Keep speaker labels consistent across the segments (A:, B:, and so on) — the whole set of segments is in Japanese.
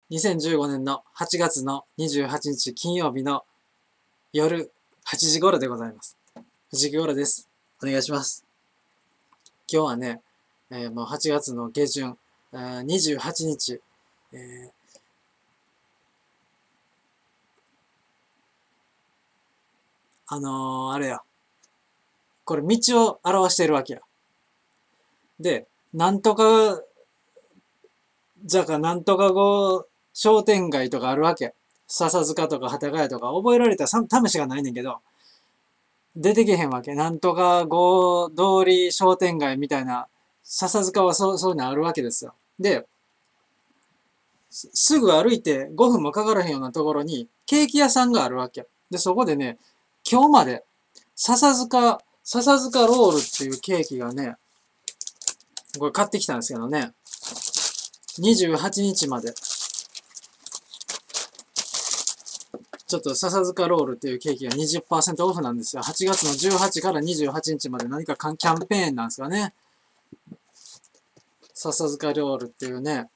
A: 2015年の8月の28日金曜日の夜8時頃でございます。藤木頃です。お願いします。今日はね、もう8月の下旬、28日、あれや、これ道を表しているわけや。で、なんとか坂、なんとか号商店街とかあるわけ。笹塚とか幡ヶ谷とか覚えられたら試しがないねんけど、出てけへんわけ。なんとか号通り商店街みたいな、笹塚はそういうのあるわけですよ。で、すぐ歩いて5分もかからへんようなところにケーキ屋さんがあるわけ。で、そこでね、今日まで笹塚ロールっていうケーキがね、これ買ってきたんですけどね、28日まで、ちょっと笹塚ロールっていうケーキが 20% オフなんですよ。8月の18から28日まで何かキャンペーンなんですかね。笹塚ロールっていうね、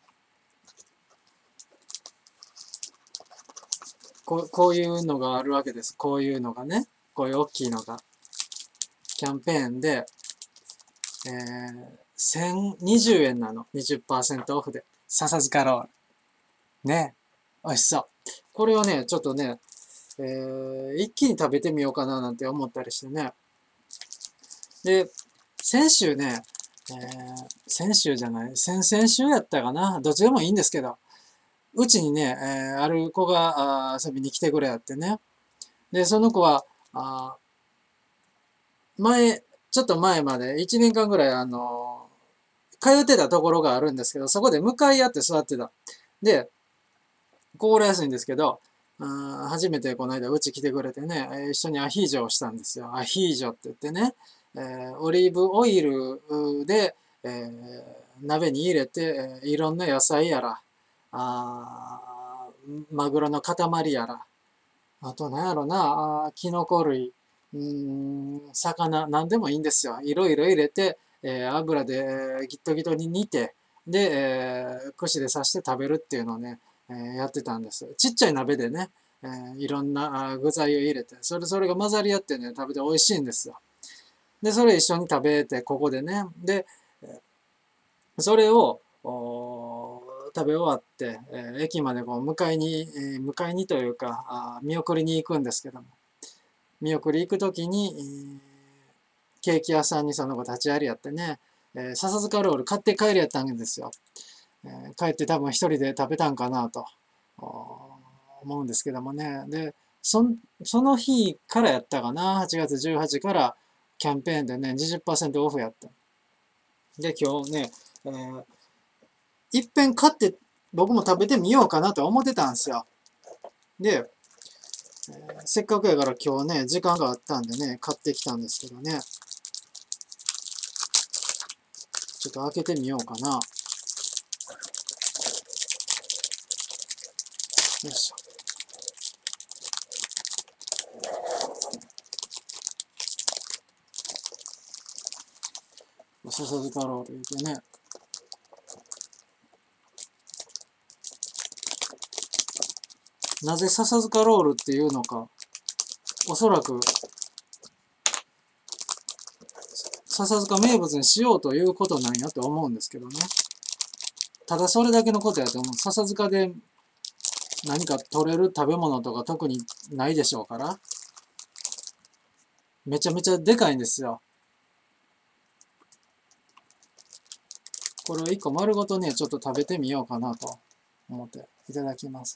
A: こういうのがあるわけです。こういうのがね、こういう大きいのが。キャンペーンで、1020円なの。20% オフで。笹塚ロール。ね。美味しそう。これをね、ちょっとね、一気に食べてみようかななんて思ったりしてね。で、先週ね、先週じゃない、先々週やったかな。どっちでもいいんですけど、うちにね、ある子が遊びに来てくれやってね。で、その子は、ちょっと前まで1年間ぐらい通ってたところがあるんですけど、そこで向かい合って座ってた。で、心安いんですけど、初めてこの間うち来てくれてね、一緒にアヒージョをしたんですよ。アヒージョって言ってね、オリーブオイルで、鍋に入れて、いろんな野菜やら、マグロの塊やら、あと何やろな、キノコ類、魚、何でもいいんですよ。いろいろ入れて、油でギットギトに煮て、で、串で刺して食べるっていうのをね、やってたんです。ちっちゃい鍋でね、いろんな具材を入れて、それが混ざり合ってね、食べて美味しいんですよ。で、それ一緒に食べて、ここでね。で、それを、食べ終わって、駅までこう迎えにというか、見送りに行くんですけども、見送り行くときに、ケーキ屋さんにその子立ち会いやってね、笹塚ロール買って帰りやったんですよ。帰って多分一人で食べたんかなと思うんですけどもね。で、その日からやったかな。8月18からキャンペーンでね、20% オフやった。で、今日ね、いっぺん買って僕も食べてみようかなと思ってたんですよ。で、せっかくやから今日ね、時間があったんでね、買ってきたんですけどね。ちょっと開けてみようかな。よいしょ。笹塚ロール入れてね。なぜ笹塚ロールっていうのか、おそらく笹塚名物にしようということなんやと思うんですけどね。ただそれだけのことやと思う。笹塚で何か取れる食べ物とか特にないでしょうから。めちゃめちゃでかいんですよ。これを一個丸ごとね、ちょっと食べてみようかなと思っていただきます。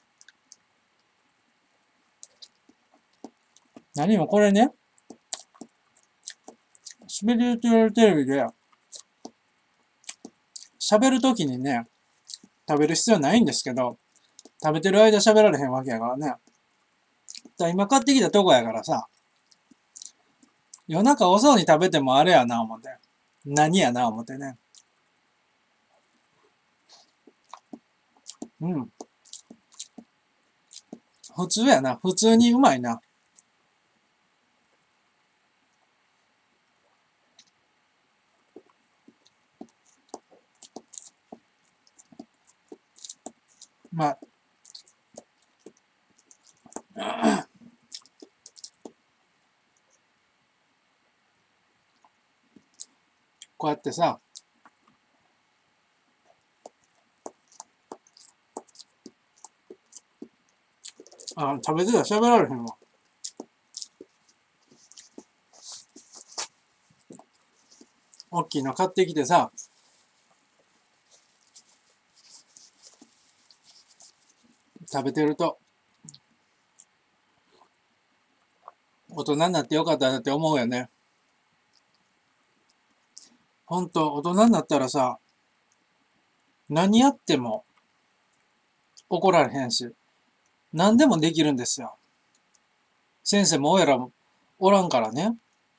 A: 何もこれね、シベリューテレビで喋るときにね、食べる必要ないんですけど、食べてる間喋られへんわけやからね。今買ってきたとこやからさ、夜中遅うに食べてもあれやな思って。何やな思ってね。うん。普通やな。普通にうまいな。 まあ、こうやってさ、食べてたら喋られへんわ。大きいの買ってきてさ、食べてると、大人になってよかったなって思うよね。ほんと、大人になったらさ、何やっても怒られへんし、何でもできるんですよ。先生も親らもおらんからね。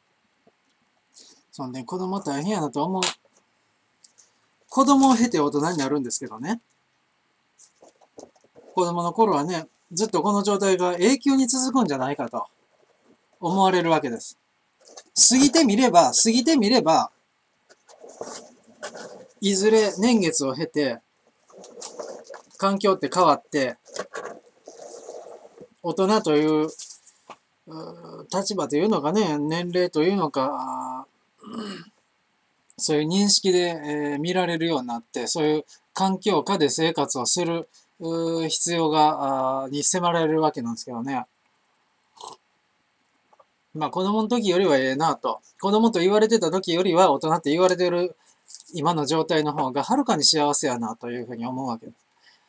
A: そんで、子供大変やなと思う。子供を経て大人になるんですけどね。子供の頃はね、ずっとこの状態が永久に続くんじゃないかと思われるわけです。過ぎてみれば、いずれ年月を経て、環境って変わって、大人という立場というのかね、年齢というのか、そういう認識で、見られるようになって、そういう環境下で生活をする必要がに迫られるわけなんですけどね。まあ子供の時よりはええなと。子供と言われてた時よりは大人って言われてる今の状態の方がはるかに幸せやなというふうに思うわけです。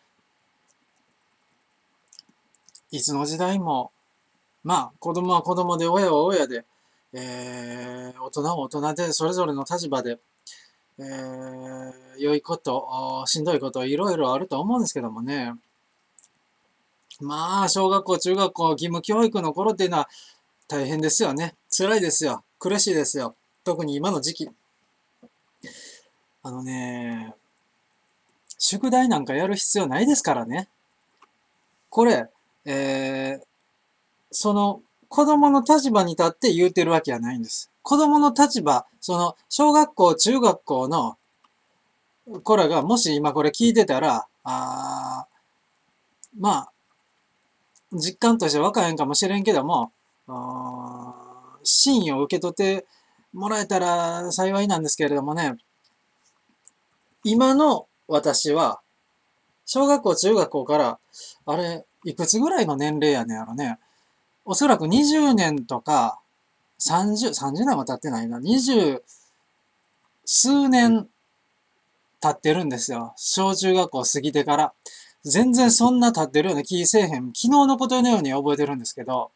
A: いつの時代も、まあ子供は子供で親は親で、大人は大人でそれぞれの立場で、良いこと、しんどいこといろいろあると思うんですけどもね。まあ小学校、中学校、義務教育の頃っていうのは大変ですよね。辛いですよ。苦しいですよ。特に今の時期。あのね、宿題なんかやる必要ないですからね。これ、その子供の立場に立って言うてるわけはないんです。子供の立場、その小学校、中学校の子らがもし今これ聞いてたら、まあ、実感としてわからへんかもしれんけども、真意を受け取ってもらえたら幸いなんですけれどもね、今の私は、小学校、中学校から、あれ、いくつぐらいの年齢やねんやろね。おそらく20年とか、30年は経ってないな。20数年経ってるんですよ。小中学校過ぎてから。全然そんな経ってるような気せえへん。昨日のことのように覚えてるんですけど。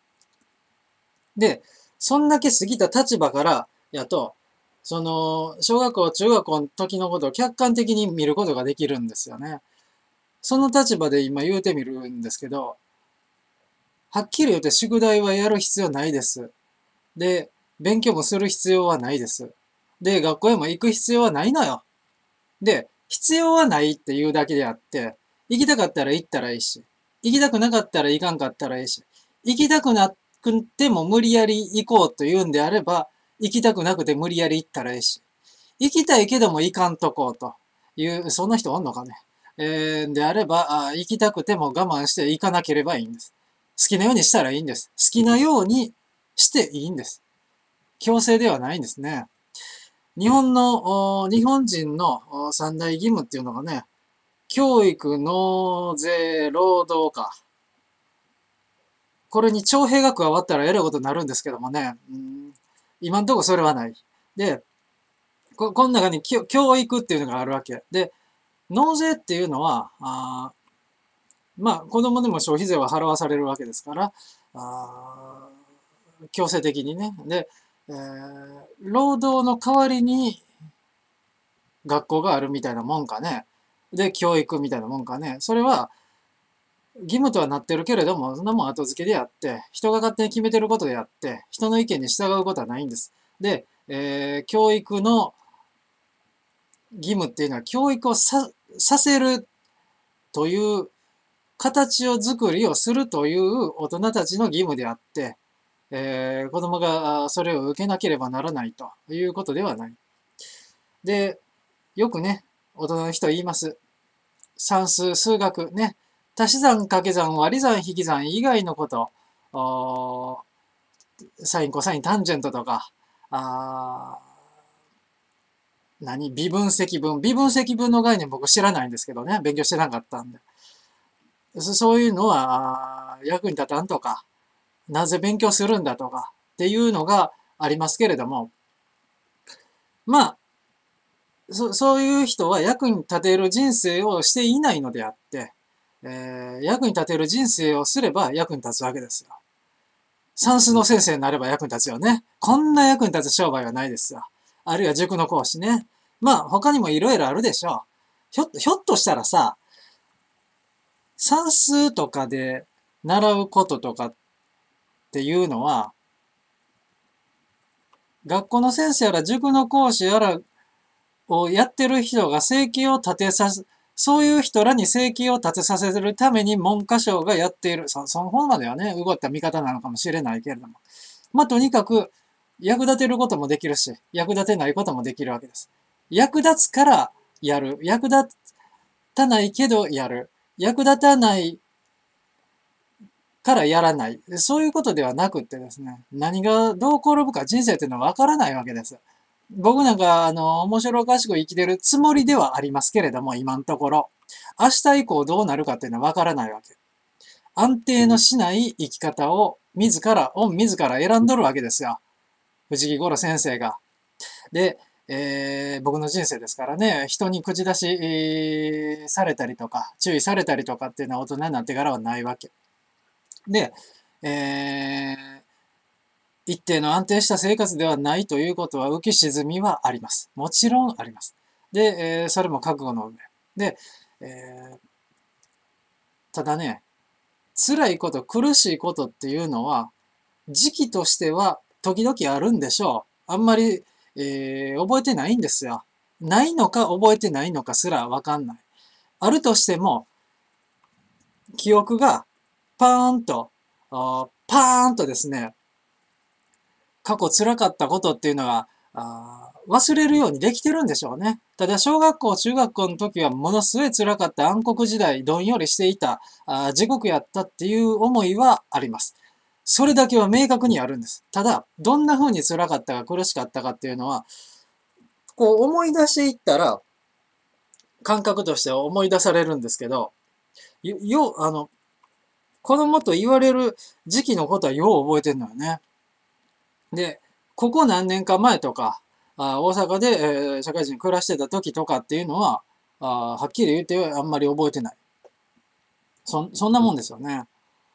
A: で、そんだけ過ぎた立場からやと、その、小学校、中学校の時のことを客観的に見ることができるんですよね。その立場で今言うてみるんですけど、はっきり言って宿題はやる必要ないです。で、勉強もする必要はないです。で、学校へも行く必要はないのよ。で、必要はないっていうだけであって、行きたかったら行ったらいいし、行きたくなかったら行かんかったらいいし、行きたくなくても無理やり行こうというんであれば、行きたくなくて無理やり行ったらいいし、行きたいけども行かんとこうという、そんな人おんのかね。であれば行きたくても我慢して行かなければいいんです。好きなようにしたらいいんです。好きなようにしていいんです。強制ではないんですね。日本人の三大義務っていうのがね、教育、納税、労働か。これに徴兵が加わったらえらいことになるんですけどもね、今んとこそれはない。で、この中に教育っていうのがあるわけ。で、納税っていうのは、まあ、子供でも消費税は払わされるわけですから、強制的にね。で、労働の代わりに学校があるみたいなもんかね。で、教育みたいなもんかね。それは、義務とはなってるけれども、そんなもん後付けであって、人が勝手に決めてることであって、人の意見に従うことはないんです。で、教育の義務っていうのは、教育をさせるという形を作りをするという大人たちの義務であって、子供がそれを受けなければならないということではない。で、よくね、大人の人言います。 算数、数学ね、足し算、掛け算、割り算、引き算以外のこと、サイン、コサイン、タンジェントとか、微分積分。微分積分の概念僕知らないんですけどね。勉強してなかったんで。そういうのは役に立たんとか、なぜ勉強するんだとかっていうのがありますけれども、まあ、そういう人は役に立てる人生をしていないのであって、役に立てる人生をすれば役に立つわけですよ。算数の先生になれば役に立つよね。こんな役に立つ商売はないですよ。あるいは塾の講師ね。まあ、他にもいろいろあるでしょう。ひょっとしたらさ、算数とかで習うこととかっていうのは、学校の先生やら塾の講師やらをやってる人が生計を立てさせ、そういう人らに生計を立てさせるために文科省がやっている。その方まではね、動った見方なのかもしれないけれども。まあ、とにかく、役立てることもできるし、役立てないこともできるわけです。役立つからやる。役立たないけどやる。役立たないからやらない。そういうことではなくってですね、何がどう転ぶか人生っていうのはわからないわけです。僕なんか、面白おかしく生きてるつもりではありますけれども、今のところ。明日以降どうなるかっていうのはわからないわけ。安定のしない生き方を自ら選んどるわけですよ。藤木五郎先生が。で、僕の人生ですからね、人に口出し、されたりとか、注意されたりとかっていうのは大人になってからはないわけ。で、一定の安定した生活ではないということは浮き沈みはあります。もちろんあります。で、それも覚悟の上。で、ただね、辛いこと、苦しいことっていうのは、時期としては時々あるんでしょう。あんまり、覚えてないんですよ。ないのか覚えてないのかすらわかんない。あるとしても、記憶がパーンと、パーンとですね、過去辛かったことっていうのは、忘れるようにできてるんでしょうね。ただ、小学校、中学校の時はものすごい辛かった暗黒時代、どんよりしていた、地獄やったっていう思いはあります。それだけは明確にあるんです。ただ、どんな風に辛かったか苦しかったかっていうのは、こう思い出していったら、感覚としては思い出されるんですけど、子供と言われる時期のことはよう覚えてるのよね。で、ここ何年か前とか、大阪で、社会人暮らしてた時とかっていうのは、はっきり言ってあんまり覚えてない。そんなもんですよね。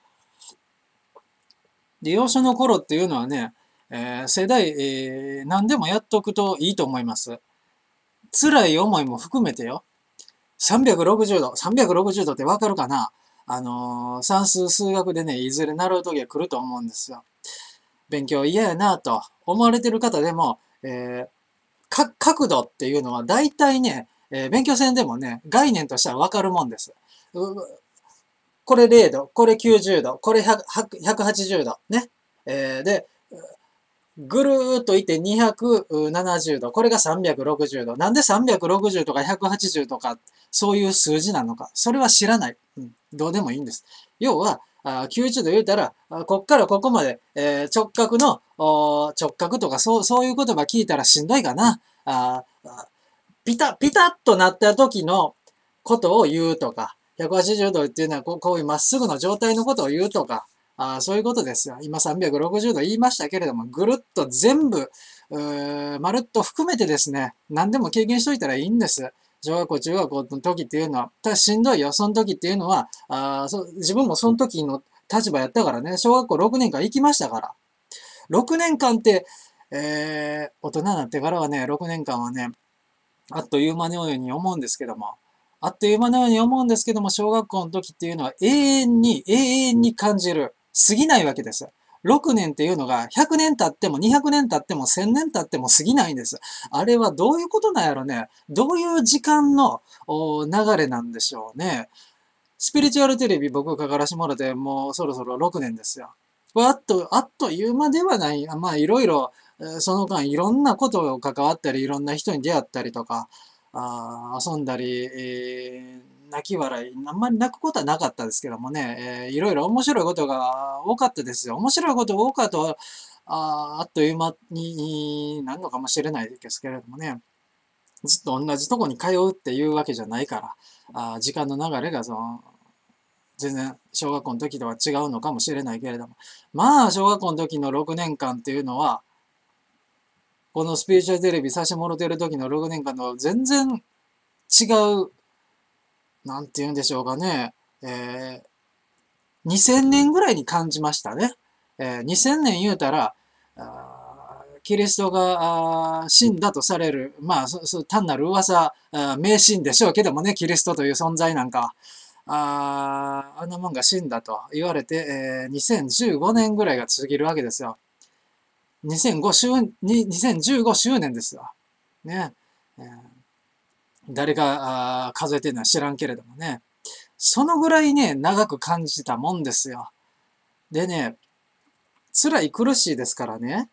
A: で、幼少の頃っていうのはね、世代、何でもやっとくといいと思います。辛い思いも含めてよ。360度、360度ってわかるかな？算数、数学でね、いずれ習う時が来ると思うんですよ。勉強嫌やなと思われてる方でも、角度っていうのは大体ね、勉強戦でもね、概念としてはわかるもんです。これ0度、これ90度、これ180度。ね。で、ぐるーっといって270度。これが360度。なんで360とか180とか、そういう数字なのか。それは知らない。どうでもいいんです。要は、90度言うたら、こっからここまで、直角の、直角とかそういう言葉聞いたらしんどいかな。ピタッとなった時のことを言うとか、180度っていうのはこういうまっすぐの状態のことを言うとか、そういうことですよ。今360度言いましたけれども、ぐるっと全部、まるっと含めてですね、何でも経験しといたらいいんです。小学校、中学校の時っていうのは、ただしんどいよ。その時っていうのは、自分もその時の立場やったからね、小学校6年間行きましたから。6年間って、大人になってからはね、6年間はね、あっという間のように思うんですけども、あっという間のように思うんですけども、小学校の時っていうのは永遠に感じる。過ぎないわけです。6年っていうのが100年経っても200年経っても1000年経っても過ぎないんです。あれはどういうことなんやろね。どういう時間の流れなんでしょうね。スピリチュアルテレビ僕かからしてもらってもうそろそろ6年ですよ。あっという間ではない。まあいろいろ、その間いろんなことを関わったり、いろんな人に出会ったりとか、遊んだり、 泣き笑い、あんまり泣くことはなかったですけどもね、いろいろ面白いことが多かったですよ。面白いこと多かった、あっという間になるのかもしれないですけれどもね、ずっと同じとこに通うっていうわけじゃないから、時間の流れが全然小学校の時とは違うのかもしれないけれども、まあ、小学校の時の6年間っていうのは、このスピリチュアルテレビさせてもろてる時の6年間と全然違う、なんて言うんでしょうかね、2000年ぐらいに感じましたね。2000年言うたら、キリストが死んだとされる、まあ、単なる噂、迷信でしょうけどもね、キリストという存在なんか、あのもんが死んだと言われて、2015年ぐらいが過ぎるわけですよ。2015周年ですよ。ね。誰が数えてるのは知らんけれどもね。そのぐらいね、長く感じたもんですよ。でね、辛い苦しいですからね、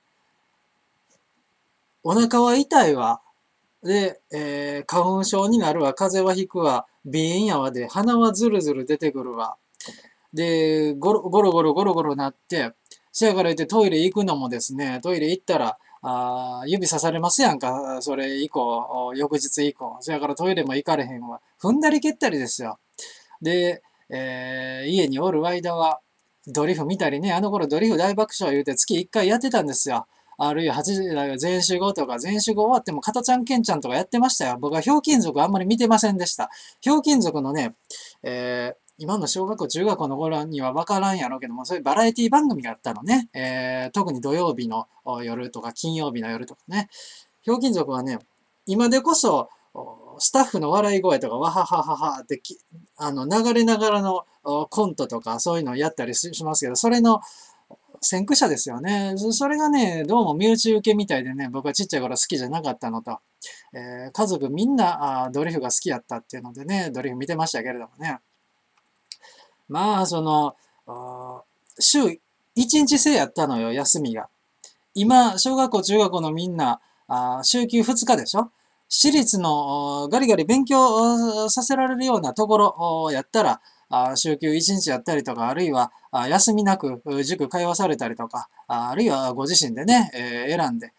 A: お腹は痛いわ。で、花粉症になるわ、風邪はひくわ、鼻炎やわで、鼻はずるずる出てくるわ。で、ゴロゴロなって、せやから言ってトイレ行くのもですね、トイレ行ったら、指さされますやんか、それ以降、翌日以降。せやからトイレも行かれへんわ。踏んだり蹴ったりですよ。で、家におる間は、ドリフ見たりね、あの頃ドリフ大爆笑言うて月1回やってたんですよ。あるいは8時代全集合とか、全集合終わっても、かたちゃんけんちゃんとかやってましたよ。僕はひょうきん族あんまり見てませんでした。ひょうきん族のね、今の小学校、中学校の頃には分からんやろうけども、そういうバラエティ番組があったのね。特に土曜日の夜とか、金曜日の夜とかね。ひょうきん族はね、今でこそ、スタッフの笑い声とか、わははははって流れながらのコントとか、そういうのをやったりしますけど、それの先駆者ですよね。それがね、どうも身内受けみたいでね、僕はちっちゃい頃好きじゃなかったのと、家族みんなドリフが好きやったっていうのでね、ドリフ見てましたけれどもね。まあ、週1日制やったのよ、休みが。今、小学校、中学校のみんな、週休2日でしょ。私立のガリガリ勉強させられるようなところやったら、週休1日やったりとか、あるいは休みなく塾通わされたりとか、あるいはご自身でね、選んで、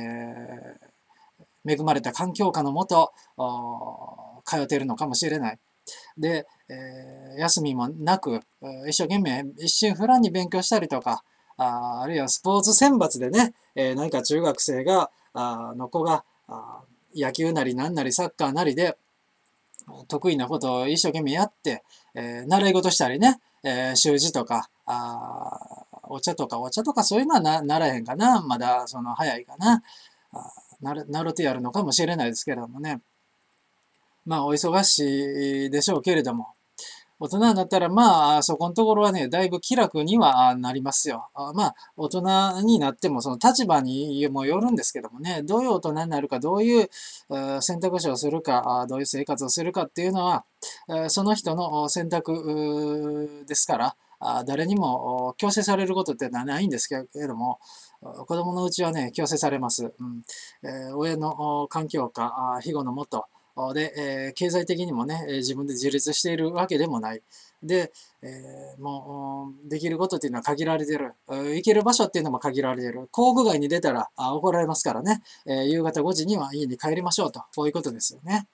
A: 恵まれた環境下のもと、通っているのかもしれない。で、休みもなく、一生懸命一心不乱に勉強したりとか、あるいはスポーツ選抜でね、何か中学生の子が野球なり何なりサッカーなりで得意なことを一生懸命やって、習い事したりね、習字とか、お茶とかそういうのはならへんかな。まだ早いかな。なるとやるのかもしれないですけれどもね。まあお忙しいでしょうけれども、大人になったら、まあ、そこのところはね、だいぶ気楽にはなりますよ。まあ、大人になっても、その立場にもよるんですけどもね、どういう大人になるか、どういう選択肢をするか、どういう生活をするかっていうのは、その人の選択ですから、誰にも強制されることってのはないんですけれども、子供のうちはね、強制されます。親の環境下、庇護のもと、で、経済的にもね、自分で自立しているわけでもない。で、もう、できることっていうのは限られてる。行ける場所っていうのも限られてる。郊外に出たら怒られますからね、夕方5時には家に帰りましょうと。こういうことですよね。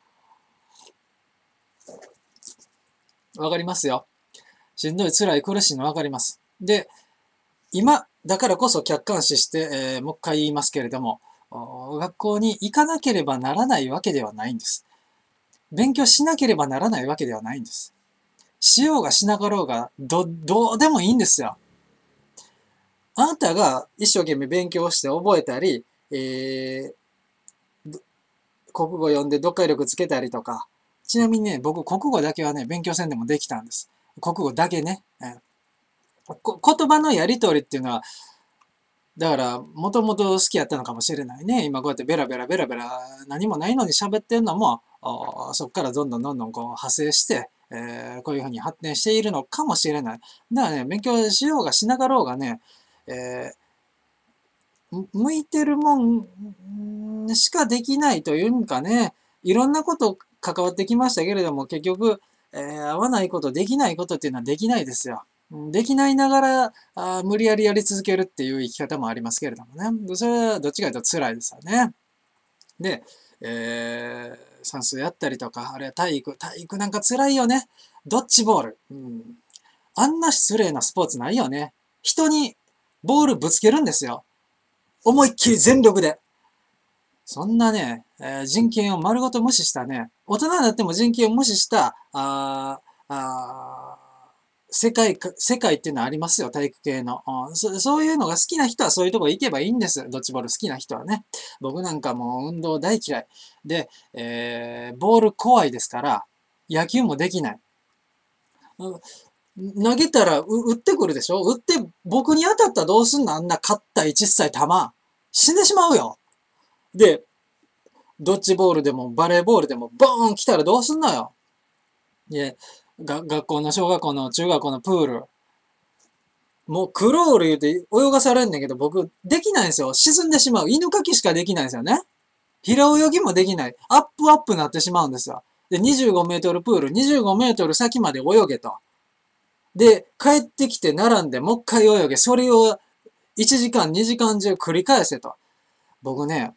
A: わかりますよ。しんどい、辛い、苦しいのわかります。で、今、だからこそ客観視して、もう一回言いますけれども、学校に行かなければならないわけではないんです。勉強しなければならないわけではないんです。しようがしなかろうが、どうでもいいんですよ。あなたが一生懸命勉強して覚えたり、国語読んで読解力つけたりとか、ちなみにね、僕、国語だけはね、勉強せんでもできたんです。国語だけね。言葉のやりとりっていうのは、だから、もともと好きやったのかもしれないね。今こうやってベラベラベラベラ何もないのに喋ってんのも、そこからどんどんどんどんこう派生して、こういうふうに発展しているのかもしれない。だからね、勉強しようがしなかろうがね、え向いてるもんしかできないというんかね、いろんなこと関わってきましたけれども、結局、合わないこと、できないことっていうのはできないですよ。できないながら、無理やりやり続けるっていう生き方もありますけれどもね。それはどっちかというと辛いですよね。で、算数やったりとか、あるいは体育なんか辛いよね。ドッジボール。あんな失礼なスポーツないよね。人にボールぶつけるんですよ。思いっきり全力で。そんなね、人権を丸ごと無視したね、大人になっても人権を無視した、世界っていうのはありますよ、体育系の。そういうのが好きな人はそういうとこ行けばいいんです。ドッジボール好きな人はね。僕なんかもう運動大嫌い。で、ボール怖いですから、野球もできない。投げたら打ってくるでしょ。打って僕に当たったらどうすんの、あんな硬い小さい球。死んでしまうよ。で、ドッジボールでもバレーボールでもボーン来たらどうすんのよ。で、学校の小学校の中学校のプール。もうクロール言うて泳がされんねんけど、僕できないんですよ。沈んでしまう。犬かきしかできないんですよね。平泳ぎもできない。アップになってしまうんですよ。で、25メートルプール、25メートル先まで泳げと。で、帰ってきて並んでもう一回泳げ。それを1時間、2時間中繰り返せと。僕ね、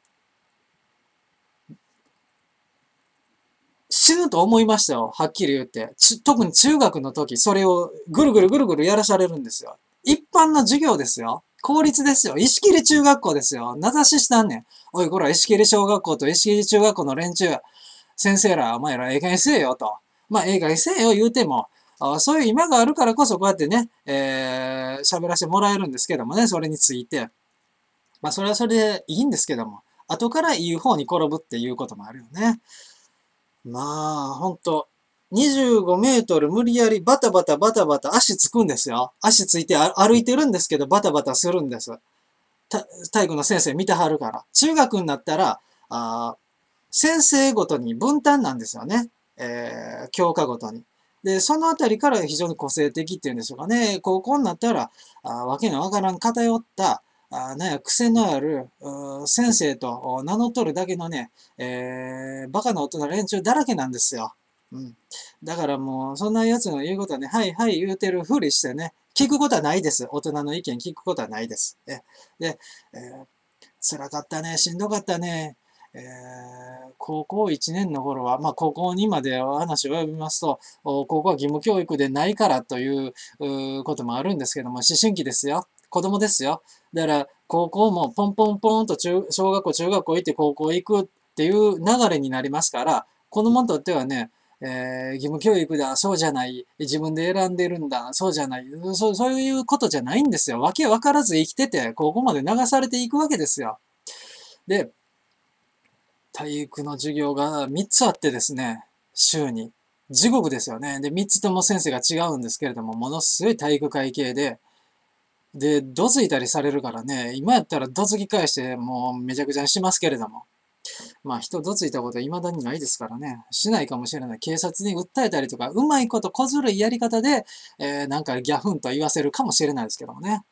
A: 死ぬと思いましたよ。はっきり言って。特に中学の時、それをぐるぐるぐるぐるやらされるんですよ。一般の授業ですよ。公立ですよ。石切中学校ですよ。名指ししたんねん。おい、こら、石切小学校と石切中学校の連中、先生ら、お前ら、ええ加減せえよと。まあ、ええ加減せえよ言うても、そういう今があるからこそこうやってね、喋らせてもらえるんですけどもね、それについて。まあ、それはそれでいいんですけども、後から言う方に転ぶっていうこともあるよね。まあ、ほんと、25メートル無理やりバタバタバタバタ足つくんですよ。足ついて歩いてるんですけど、バタバタするんです。体育の先生見てはるから。中学になったら、先生ごとに分担なんですよね。教科ごとに。で、そのあたりから非常に個性的っていうんでしょうかね。高校になったら、わけのわからん偏った、なんや、癖のある、先生と名乗っとるだけのね、バカな大人連中だらけなんですよ。うん。だからもう、そんな奴の言うことはね、はいはい言うてるふりしてね、聞くことはないです。大人の意見聞くことはないです。で、辛かったね、しんどかったね。高校1年の頃は、まあ高校2まで話を及びますと、高校は義務教育でないからということもあるんですけども、思春期ですよ。子供ですよ。だから高校もポンポンポンと小学校、中学校行って高校行くっていう流れになりますから、子供にとってはね、義務教育だ、そうじゃない、自分で選んでるんだ、そうじゃない、そういうことじゃないんですよ。わけわからず生きてて、高校まで流されていくわけですよ。で、体育の授業が3つあってですね、週に。地獄ですよね。で、3つとも先生が違うんですけれども、ものすごい体育会系で、どついたりされるからね、今やったらどつき返してもうめちゃくちゃにしますけれども、まあ人どついたことは未だにないですからね、しないかもしれない。警察に訴えたりとか、うまいこと小ずるいやり方で、なんかギャフンと言わせるかもしれないですけどもね。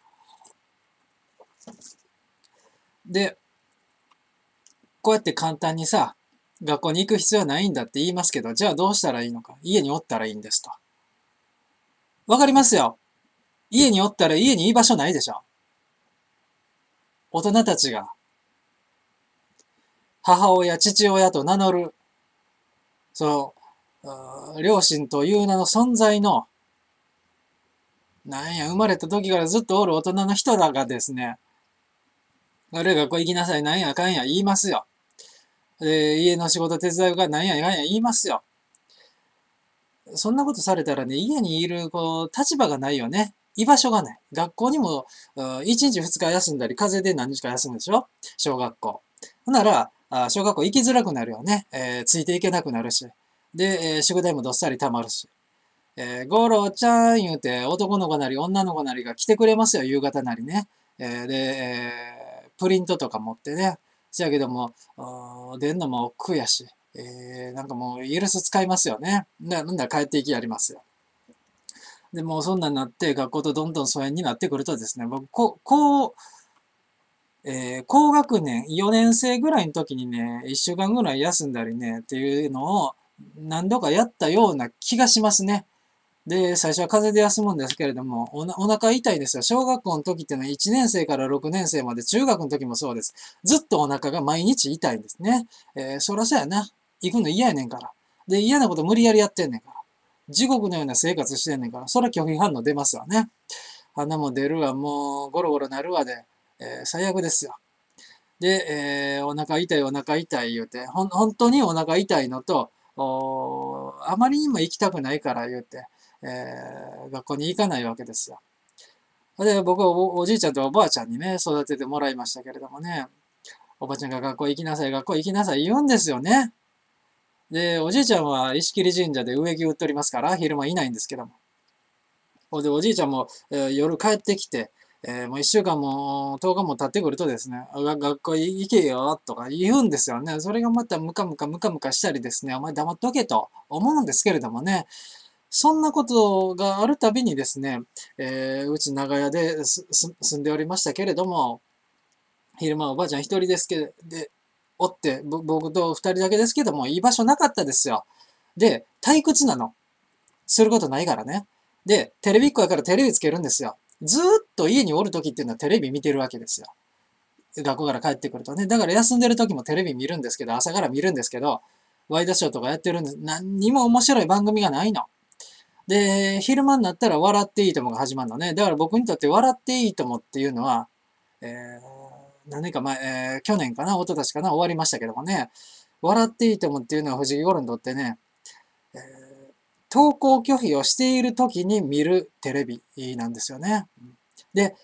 A: で、こうやって簡単にさ、学校に行く必要はないんだって言いますけど、じゃあどうしたらいいのか。家におったらいいんですと。わかりますよ。家におったら家に居場所ないでしょ。大人たちが母親、父親と名乗る、その、両親という名の存在の、なんや、生まれた時からずっとおる大人の人らがですね、あれ学校行きなさい、なんやかんや言いますよ。家の仕事手伝うかなんやかんや言いますよ。そんなことされたらね、家にいる、立場がないよね。居場所がない。学校にも、1日2日休んだり、風邪で何日か休むでしょ、小学校。ほんなら、小学校行きづらくなるよね。ついていけなくなるし。で、宿題もどっさり溜まるし。ゴロちゃん言うて、男の子なり女の子なりが来てくれますよ、夕方なりね。で、プリントとか持ってね。せやけども、出んのも億劫やし。なんかもう、イエルス使いますよね。なんだ、帰っていきやりますよ。で、もうそんなんなって、学校とどんどん疎遠になってくるとですね、僕、こう高学年、4年生ぐらいの時にね、1週間ぐらい休んだりね、っていうのを何度かやったような気がしますね。で、最初は風邪で休むんですけれども、お腹痛いですよ。小学校の時ってのは1年生から6年生まで、中学の時もそうです。ずっとお腹が毎日痛いんですね。そらそうやな。行くの嫌やねんから。で、嫌なこと無理やりやってんねんから。地獄のような生活してんねんから。そら拒否反応出ますわね。鼻も出るわ、もうゴロゴロなるわで、最悪ですよ。で、お腹痛いお腹痛い言うて、本当にお腹痛いのと、あまりにも行きたくないから言うて、学校に行かないわけですよ。で、僕はおじいちゃんとおばあちゃんにね、育ててもらいましたけれどもね、おばあちゃんが学校行きなさい、学校行きなさい言うんですよね。で、おじいちゃんは石切神社で植木売っておりますから、昼間いないんですけども。で、おじいちゃんも、夜帰ってきて、もう1週間も10日も経ってくるとですね、学校行けよとか言うんですよね。それがまたムカムカムカムカしたりですね、お前黙っとけと思うんですけれどもね、そんなことがあるたびにですね、うち長屋で住んでおりましたけれども、昼間おばあちゃん一人ですけど、で、おって、僕と二人だけですけども、居場所なかったですよ。で、退屈なの。することないからね。で、テレビっ子やからテレビつけるんですよ。ずーっと家におるときっていうのはテレビ見てるわけですよ。学校から帰ってくるとね。だから休んでる時もテレビ見るんですけど、朝から見るんですけど、ワイドショーとかやってるんです。何にも面白い番組がないの。で、昼間になったら笑っていいともが始まるのね。だから僕にとって笑っていいともっていうのは、何年か前、去年かな、一昨年かな、終わりましたけどもね。笑っていいともっていうのは藤木五郎にとってね、えー登校拒否をしている時に見るテレビなんですよね。で、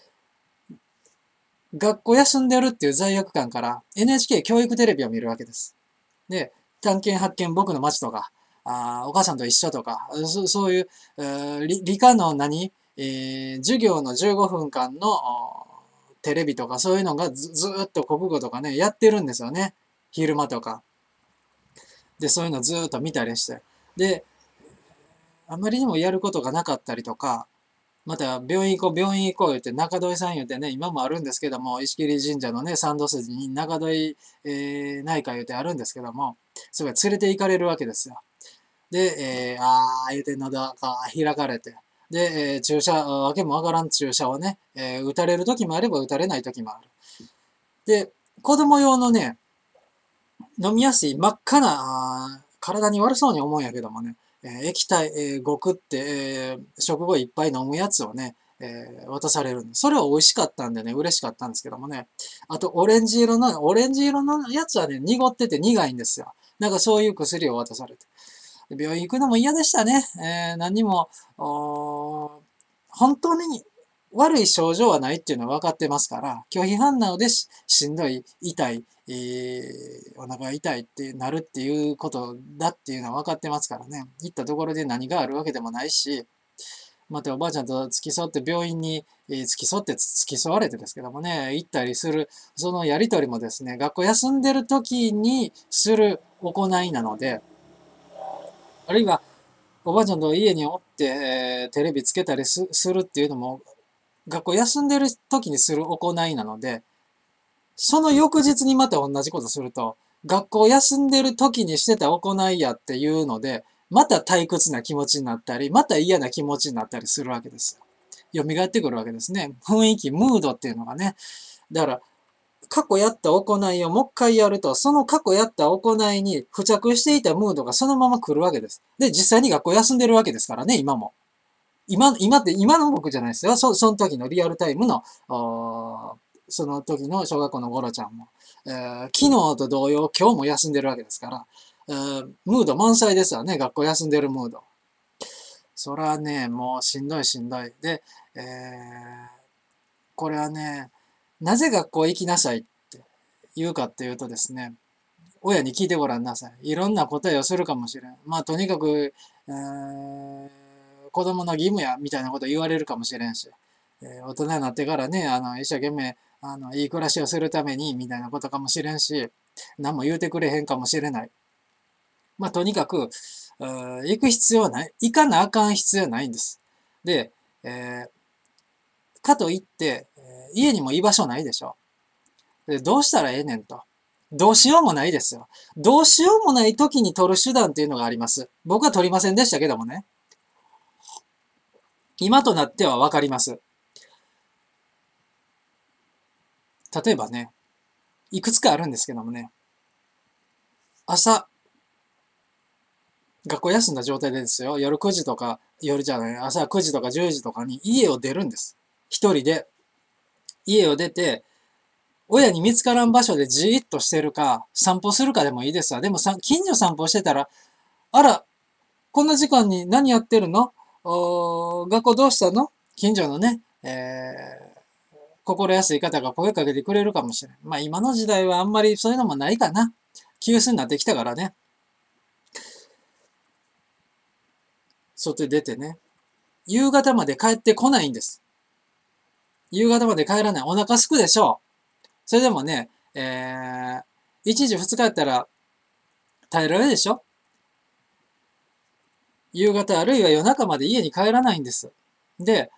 A: 学校休んでるっていう罪悪感から NHK 教育テレビを見るわけです。で、探検発見僕の街とか、お母さんと一緒とか、そういう、理科の授業の15分間のテレビとかそういうのがずーっと国語とかね、やってるんですよね。昼間とか。で、そういうのずーっと見たりして。で、あまりにもやることがなかったりとか、また病院行こう、病院行こう言って、中戸井さん言ってね、今もあるんですけども、石切神社のね、参道筋に中戸井、内科言ってあるんですけども、それが連れて行かれるわけですよ。で、言うて喉が開かれて、で、注射、わけもわからん注射をね、打たれる時もあれば打たれない時もある。で、子供用のね、飲みやすい真っ赤な、体に悪そうに思うんやけどもね、液体、極って、食後いっぱい飲むやつをね、渡されるんで、それは美味しかったんでね、嬉しかったんですけどもね。あと、オレンジ色のやつはね、濁ってて苦いんですよ。なんかそういう薬を渡されて。病院行くのも嫌でしたね。何にも、本当に悪い症状はないっていうのは分かってますから、拒否反応でしんどい、痛い、お腹が痛いってなるっていうことだっていうのは分かってますからね。行ったところで何があるわけでもないし、またおばあちゃんと付き添って病院に、付き添って付き添われてですけどもね、行ったりする、そのやりとりもですね、学校休んでる時にする行いなので、あるいはおばあちゃんと家におって、テレビつけたりするっていうのも、学校休んでる時にする行いなので、その翌日にまた同じことすると、学校休んでる時にしてた行いやっていうので、また退屈な気持ちになったり、また嫌な気持ちになったりするわけですよ。蘇ってくるわけですね。雰囲気、ムードっていうのがね。だから、過去やった行いをもう一回やると、その過去やった行いに付着していたムードがそのまま来るわけです。で、実際に学校休んでるわけですからね、今も。今の僕じゃないですよ。その時のリアルタイムの、その時の小学校のゴロちゃんも。昨日と同様、今日も休んでるわけですから、ムード満載ですよね、学校休んでるムード。それはね、もうしんどいしんどい。で、これはね、なぜ学校行きなさいって言うかっていうとですね、親に聞いてごらんなさい。いろんな答えをするかもしれん。まあ、とにかく、子供の義務や、みたいなこと言われるかもしれんし、大人になってからね、一生懸命、いい暮らしをするために、みたいなことかもしれんし、何も言うてくれへんかもしれない。まあ、とにかく、行く必要はない。行かなあかん必要はないんです。で、かといって、家にも居場所ないでしょ。 でどうしたらええねんと。どうしようもないですよ。どうしようもない時に取る手段っていうのがあります。僕は取りませんでしたけどもね。今となってはわかります。例えばね、いくつかあるんですけどもね、朝、学校休んだ状態でですよ、夜9時とか、夜じゃない、朝9時とか10時とかに家を出るんです。一人で。家を出て、親に見つからん場所でじーっとしてるか、散歩するかでもいいですわ。でも近所散歩してたら、あら、こんな時間に何やってるの？学校どうしたの？近所のね、心安い方が声かけてくれるかもしれない。まあ今の時代はあんまりそういうのもないかな。急須になってきたからね。外に出てね。夕方まで帰ってこないんです。夕方まで帰らない。お腹すくでしょう。それでもね、1時2日やったら耐えられるでしょ。夕方あるいは夜中まで家に帰らないんです。で、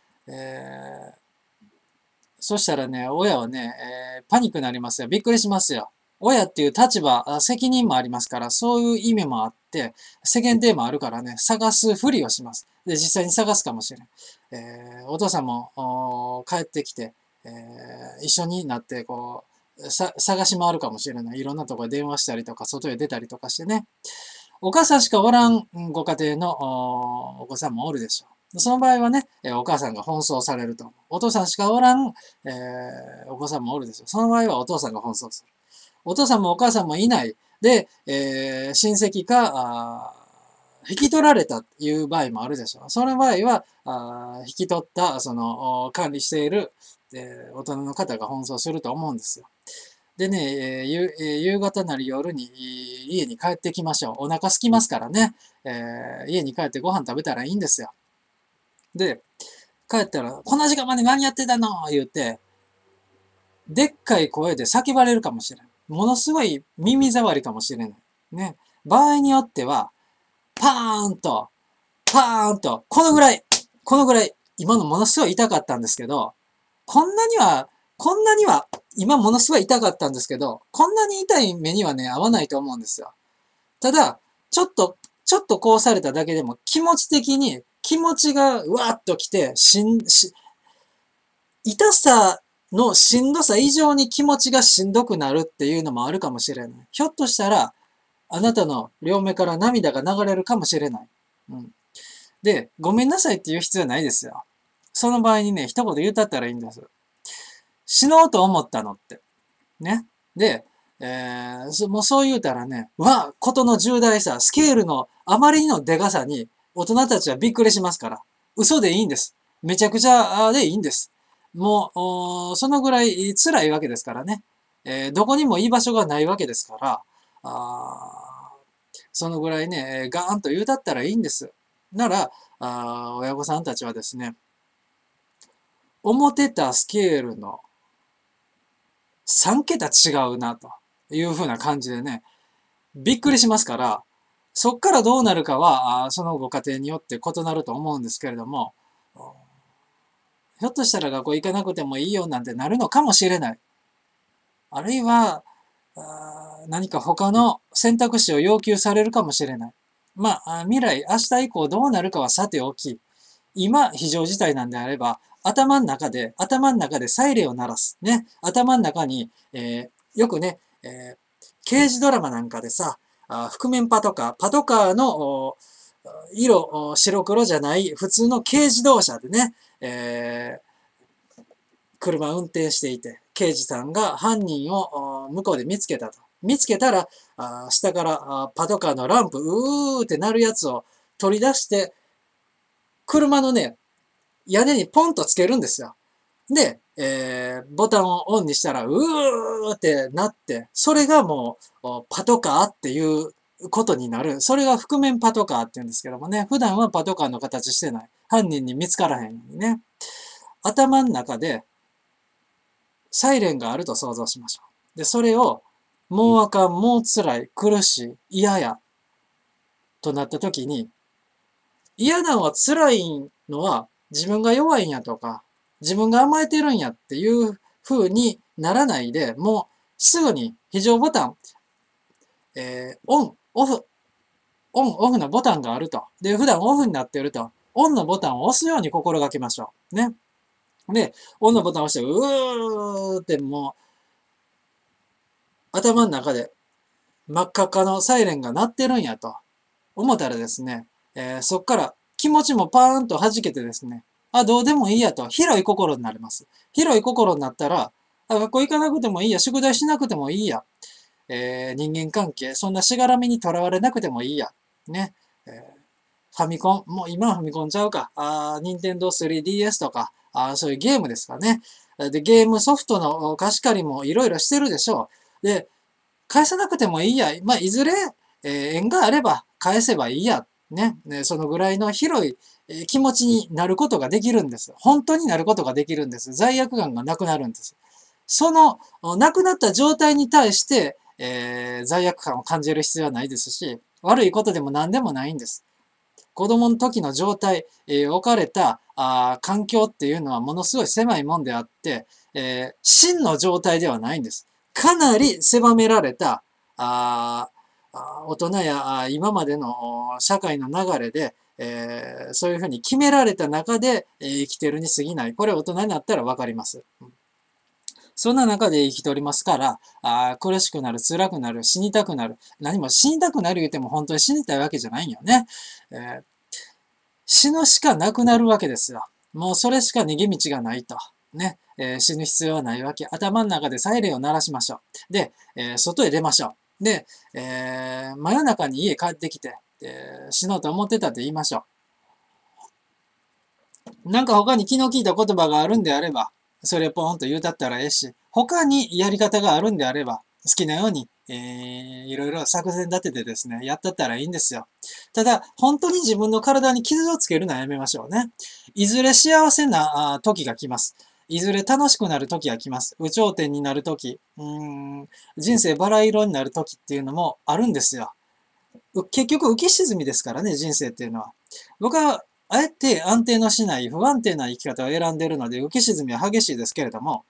A: そしたらね、親はね、パニックになりますよ。びっくりしますよ。親っていう立場、責任もありますから、そういう意味もあって、世間体もあるからね、探すふりをします。で、実際に探すかもしれん。お父さんも帰ってきて、一緒になって、こう、探し回るかもしれない。いろんなところで電話したりとか、外へ出たりとかしてね。お母さんしかおらんご家庭のお子さんもおるでしょう。その場合はね、お母さんが奔走されると思う。お父さんしかおらん、お子さんもおるでしょう。その場合はお父さんが奔走する。お父さんもお母さんもいない。で、親戚か、引き取られたっていう場合もあるでしょう。その場合は、引き取った、その、管理している、大人の方が奔走すると思うんですよ。でね、夕方なり夜に家に帰ってきましょう。お腹空きますからね。家に帰ってご飯食べたらいいんですよ。で、帰ったら、こんな時間まで何やってたの言うて、でっかい声で叫ばれるかもしれない。ものすごい耳障りかもしれない。ね。場合によっては、パーンと、パーンと、このぐらい、今のものすごい痛かったんですけど、こんなには、こんなには、今ものすごい痛かったんですけど、こんなに痛い目にはね、合わないと思うんですよ。ただ、ちょっとこうされただけでも気持ち的に、気持ちがうわーっときて、痛さのしんどさ以上に気持ちがしんどくなるっていうのもあるかもしれない。ひょっとしたら、あなたの両目から涙が流れるかもしれない。うん。で、ごめんなさいって言う必要ないですよ。その場合にね、一言言うたったらいいんです。死のうと思ったのって。ね。で、もうそう言うたらね、ことの重大さ、スケールのあまりのでかさに、大人たちはびっくりしますから。嘘でいいんです。めちゃくちゃでいいんです。もう、そのぐらい辛いわけですからね。どこにも居場所がないわけですから、そのぐらいね、ガーンと言うたったらいいんです。なら、親御さんたちはですね、思ってたスケールの3桁違うな、というふうな感じでね、びっくりしますから、そっからどうなるかは、そのご家庭によって異なると思うんですけれども、ひょっとしたら学校行かなくてもいいよなんてなるのかもしれない。あるいは、何か他の選択肢を要求されるかもしれない。まあ、未来、明日以降どうなるかはさておき、今、非常事態なんであれば、頭の中でサイレンを鳴らす。ね。頭の中に、よくね、刑事ドラマなんかでさ、覆面パトカーの色、白黒じゃない普通の軽自動車でね、車運転していて、刑事さんが犯人を向こうで見つけたと。見つけたら、下からパトカーのランプ、うーって鳴るやつを取り出して、車のね、屋根にポンとつけるんですよ。で、ボタンをオンにしたら、うーってなって、それがもう、パトカーっていうことになる。それが覆面パトカーって言うんですけどもね、普段はパトカーの形してない。犯人に見つからへんようにね。頭の中で、サイレンがあると想像しましょう。で、それを、もうあかん、もう辛い、苦しい、嫌や、となった時に、嫌なのは辛いのは自分が弱いんやとか、自分が甘えてるんやっていう風にならないで、もすぐに非常ボタン、オン、オフ、オン、オフのボタンがあると。で、普段オフになっていると。オンのボタンを押すように心がけましょう。ね。で、オンのボタンを押して、うーってもう、頭の中で真っ赤っかのサイレンが鳴ってるんやと思ったらですね、そっから気持ちもパーンと弾けてですね、あ、どうでもいいやと、広い心になります。広い心になったら、あ、学校行かなくてもいいや、宿題しなくてもいいや、人間関係、そんなしがらみにとらわれなくてもいいや、ね、ファミコン、もう今はファミコンちゃうか、ニンテンドー 3DS とか、そういうゲームですかね。で、ゲームソフトの貸し借りもいろいろしてるでしょう。で、返さなくてもいいや。まあ、いずれ、縁があれば返せばいいや。ね。そのぐらいの広い気持ちになることができるんです。本当になることができるんです。罪悪感がなくなるんです。その、なくなった状態に対して、罪悪感を感じる必要はないですし、悪いことでも何でもないんです。子供の時の状態、置かれた環境っていうのはものすごい狭いもんであって、真の状態ではないんです。かなり狭められた、大人や今までの社会の流れで、そういうふうに決められた中で、生きてるに過ぎない。これ大人になったらわかります。そんな中で生きておりますから、苦しくなる、辛くなる、死にたくなる。何も死にたくなる言っても本当に死にたいわけじゃないんよね。死ぬしかなくなるわけですよ。もうそれしか逃げ道がないと。ね。死ぬ必要はないわけ。頭の中でサイレンを鳴らしましょう。で、外へ出ましょう。で、真夜中に家帰ってきて、死のうと思ってたって言いましょう。なんか他に気の利いた言葉があるんであれば、それポーンと言うたったらええし、他にやり方があるんであれば、好きなように、いろいろ作戦立ててですね、やったったらいいんですよ。ただ、本当に自分の体に傷をつけるのはやめましょうね。いずれ幸せな時が来ます。いずれ楽しくなる時が来ます。有頂天になる時、人生バラ色になる時っていうのもあるんですよ。結局浮き沈みですからね、人生っていうのは。僕は、あえて安定のしない不安定な生き方を選んでいるので、浮き沈みは激しいですけれども、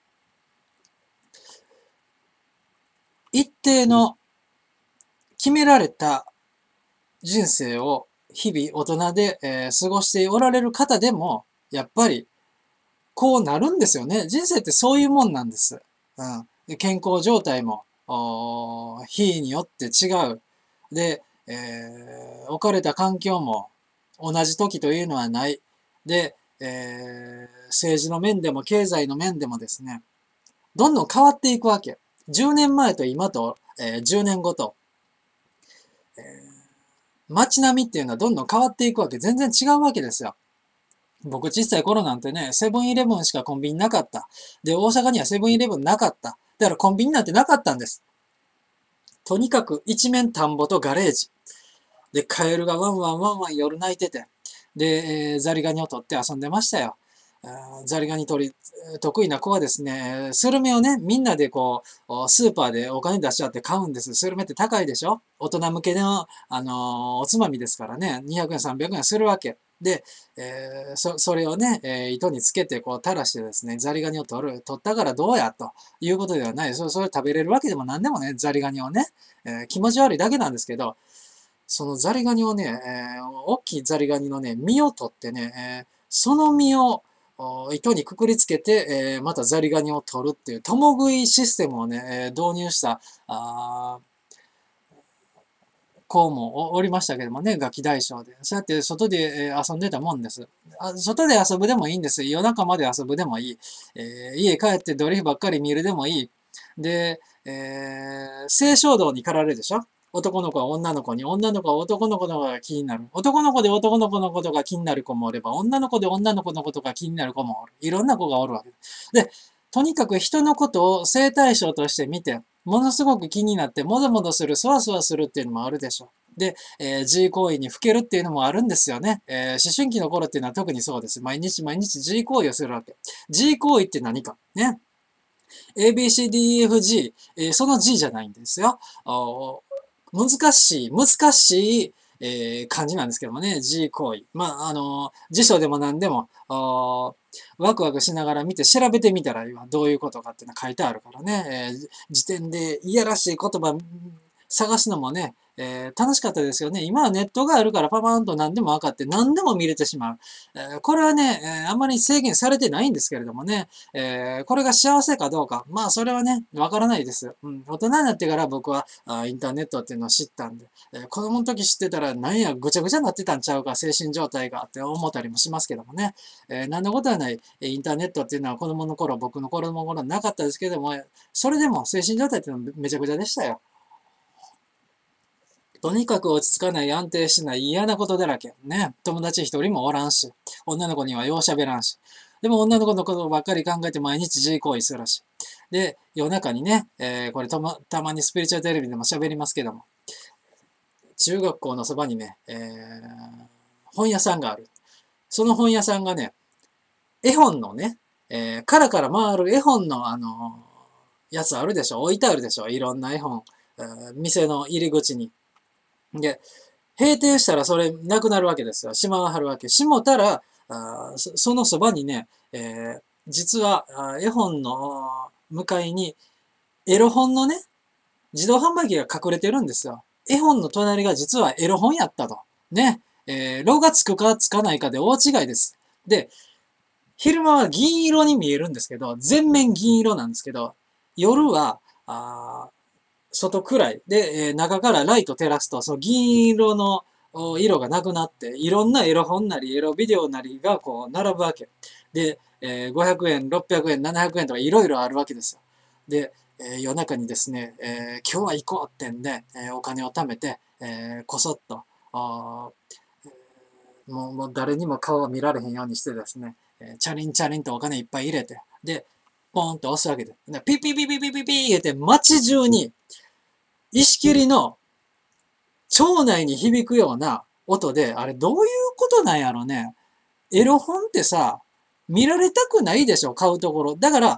A: 一定の決められた人生を日々大人で、過ごしておられる方でも、やっぱりこうなるんですよね。人生ってそういうもんなんです。で健康状態も、日によって違う。で、置かれた環境も同じ時というのはない。で、政治の面でも経済の面でもですね、どんどん変わっていくわけ。10年前と今と、10年後と、え街並みっていうのはどんどん変わっていくわけ。全然違うわけですよ。僕小さい頃なんてね、セブンイレブンしかコンビニなかった。で、大阪にはセブンイレブンなかった。だからコンビニなんてなかったんです。とにかく一面田んぼとガレージ。で、カエルがワンワンワンワン夜泣いてて。で、ザリガニを取って遊んでましたよ。ザリガニ取り得意な子はですね、スルメをね、みんなでこう、スーパーでお金出し合って買うんです。スルメって高いでしょ？大人向けの、おつまみですからね、200円、300円するわけ。で、それをね、糸につけてこう垂らしてですね、ザリガニを取る。取ったからどうやということではない。それ食べれるわけでも何でもね、ザリガニをね、気持ち悪いだけなんですけど、そのザリガニをね、大きいザリガニのね、身を取ってね、その身を糸にくくりつけて、またザリガニを取るっていう、共食いシステムをね、導入した子もおりましたけどもね、ガキ大将で。そうやって外で遊んでたもんです。外で遊ぶでもいいんです。夜中まで遊ぶでもいい。家帰ってドリフばっかり見るでもいい。で、性衝動に駆られるでしょ？男の子は女の子に、女の子は男の子のことが気になる。男の子で男の子のことが気になる子もおれば、女の子で女の子のことが気になる子もおる。いろんな子がおるわけで。とにかく人のことを性対象として見て、ものすごく気になって、もぞもぞする、そわそわするっていうのもあるでしょう。で、G 行為にふけるっていうのもあるんですよね。思春期の頃っていうのは特にそうです。毎日毎日 G 行為をするわけ。G 行為って何か。ね。ABCDEFG、その G じゃないんですよ。難しい、漢字なんですけどもね、G 行為。まあ、辞書でも何でも、 ワクワクしながら見て調べてみたらいいわ。どういうことかっていうの書いてあるからね。時点でいやらしい言葉探すのもね、楽しかったですよね。今はネットがあるからパパーンと何でも分かって何でも見れてしまう。これはね、あんまり制限されてないんですけれどもね、これが幸せかどうか、まあそれはね、わからないです。うん、大人になってから僕はインターネットっていうのを知ったんで、子供の時知ってたら何やぐちゃぐちゃになってたんちゃうか、精神状態がって思ったりもしますけどもね、何のことはないインターネットっていうのは子供の頃、僕の子供の頃なかったですけども、それでも精神状態っていうのはめちゃくちゃでしたよ。とにかく落ち着かない、安定しない、嫌なことだらけ。ね。友達一人もおらんし、女の子にはよう喋らんし。でも女の子のことばっかり考えて毎日自慰行為するし。で、夜中にね、これたまにスピリチュアルテレビでも喋りますけども、中学校のそばにね、本屋さんがある。その本屋さんがね、絵本のね、カラカラ回る絵本のやつあるでしょ。置いてあるでしょ。いろんな絵本。店の入り口に。で、閉店したらそれなくなるわけですよ。しまわはるわけ。しもたら、そのそばにね、実は絵本の向かいにエロ本のね、自動販売機が隠れてるんですよ。絵本の隣が実はエロ本やったと。ね。ロがつくかつかないかで大違いです。で、昼間は銀色に見えるんですけど、全面銀色なんですけど、夜は、外暗い。で、中からライト照らすと、その銀色の色がなくなって、いろんなエロ本なり、エロビデオなりがこう、並ぶわけ。で、500円、600円、700円とかいろいろあるわけですよ。で、夜中にですね、今日は行こうってんで、お金を貯めて、こそっと、もう誰にも顔を見られへんようにしてですね、チャリンチャリンとお金いっぱい入れて、で、ポーンと押すわけで。でピピピピピピピ言って街中に石切りの腸内に響くような音で、あれどういうことなんやろね。エロ本ってさ、見られたくないでしょ、買うところ。だから、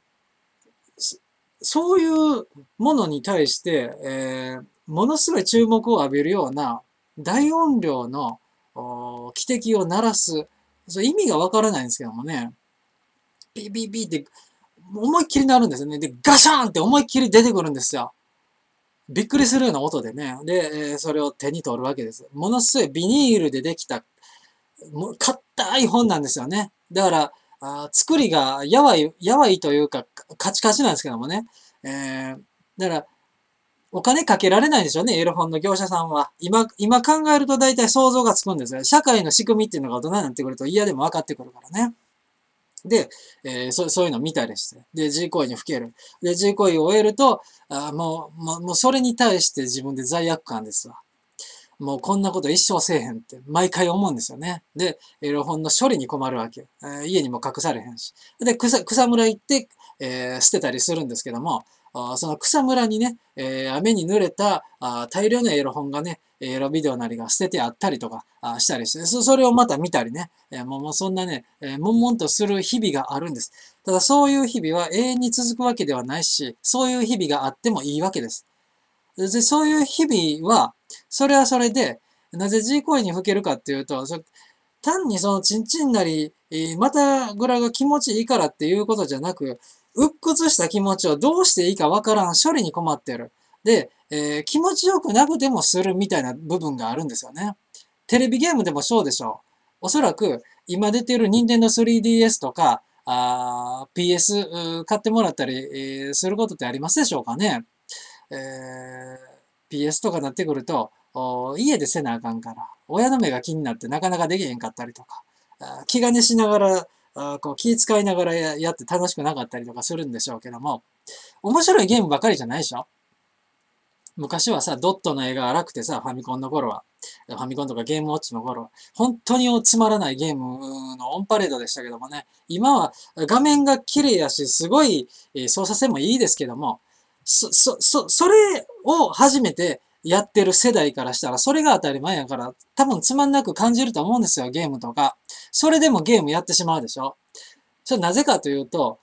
A: そういうものに対して、ものすごい注目を浴びるような大音量の汽笛を鳴らす。それ意味がわからないんですけどもね。ビービービーって思いっきり鳴るんですよね。で、ガシャーンって思いっきり出てくるんですよ。びっくりするような音でね。で、それを手に取るわけです。ものすごいビニールでできた、硬い本なんですよね。だから、作りがやわいというか、カチカチなんですけどもね。だから、お金かけられないでしょうね、エロ本の業者さんは。今考えると大体想像がつくんですよ。社会の仕組みっていうのが大人になってくると嫌でも分かってくるからね。で、そういうのを見たりして、で、G 行為にふける。で、G 行為を終えると、もうそれに対して自分で罪悪感ですわ。もうこんなこと一生せえへんって毎回思うんですよね。で、エロ本の処理に困るわけ。家にも隠されへんし。で、草むら行って、捨てたりするんですけども、その草むらにね、雨に濡れた大量のエロ本がね、エロビデオなりが捨ててあったりとかしたりして、それをまた見たりね、もうそんなね、悶々とする日々があるんです。ただそういう日々は永遠に続くわけではないし、そういう日々があってもいいわけです。で、そういう日々は、それはそれで、なぜ G 行為にふけるかっていうと、単にそのチンチンなり、またぐらが気持ちいいからっていうことじゃなく、鬱屈した気持ちをどうしていいかわからん、処理に困ってる。で、気持ちよくなくてもするみたいな部分があるんですよね。テレビゲームでもそうでしょう。おそらく、今出てる Nintendo 3DS とか、PS 買ってもらったり、することってありますでしょうかね。PS とかなってくると、家でせなあかんから、親の目が気になってなかなかできへんかったりとか、気兼ねしながら、こう気遣いながらやって楽しくなかったりとかするんでしょうけども、面白いゲームばかりじゃないでしょ。昔はさ、ドットの絵が荒くてさ、ファミコンの頃は。ファミコンとかゲームウォッチの頃は。本当につまらないゲームのオンパレードでしたけどもね。今は画面が綺麗やし、すごい操作性もいいですけども、それを初めてやってる世代からしたら、それが当たり前やから、多分つまんなく感じると思うんですよ、ゲームとか。それでもゲームやってしまうでしょ。それなぜかというと、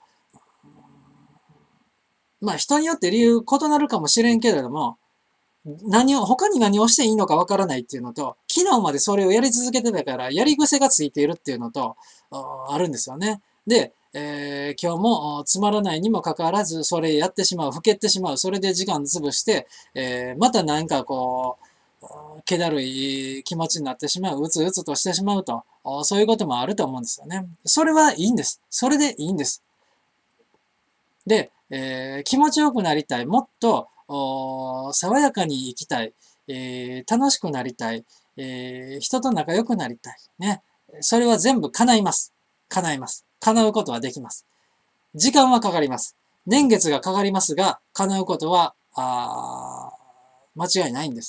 A: まあ人によって理由異なるかもしれんけれども、他に何をしていいのかわからないっていうのと、昨日までそれをやり続けてたから、やり癖がついているっていうのと、あるんですよね。 で、今日もつまらないにもかかわらず、それやってしまう、ふけってしまう、それで時間潰して、またなんかこう、気だるい気持ちになってしまう、うつうつとしてしまうと、そういうこともあると思うんですよね。それはいいんです。それでいいんです。で、気持ちよくなりたい、もっと爽やかに生きたい、楽しくなりたい、人と仲良くなりたい。ね。それは全部叶います。叶います。叶うことはできます。時間はかかります。年月がかかりますが、叶うことは、間違いないんです。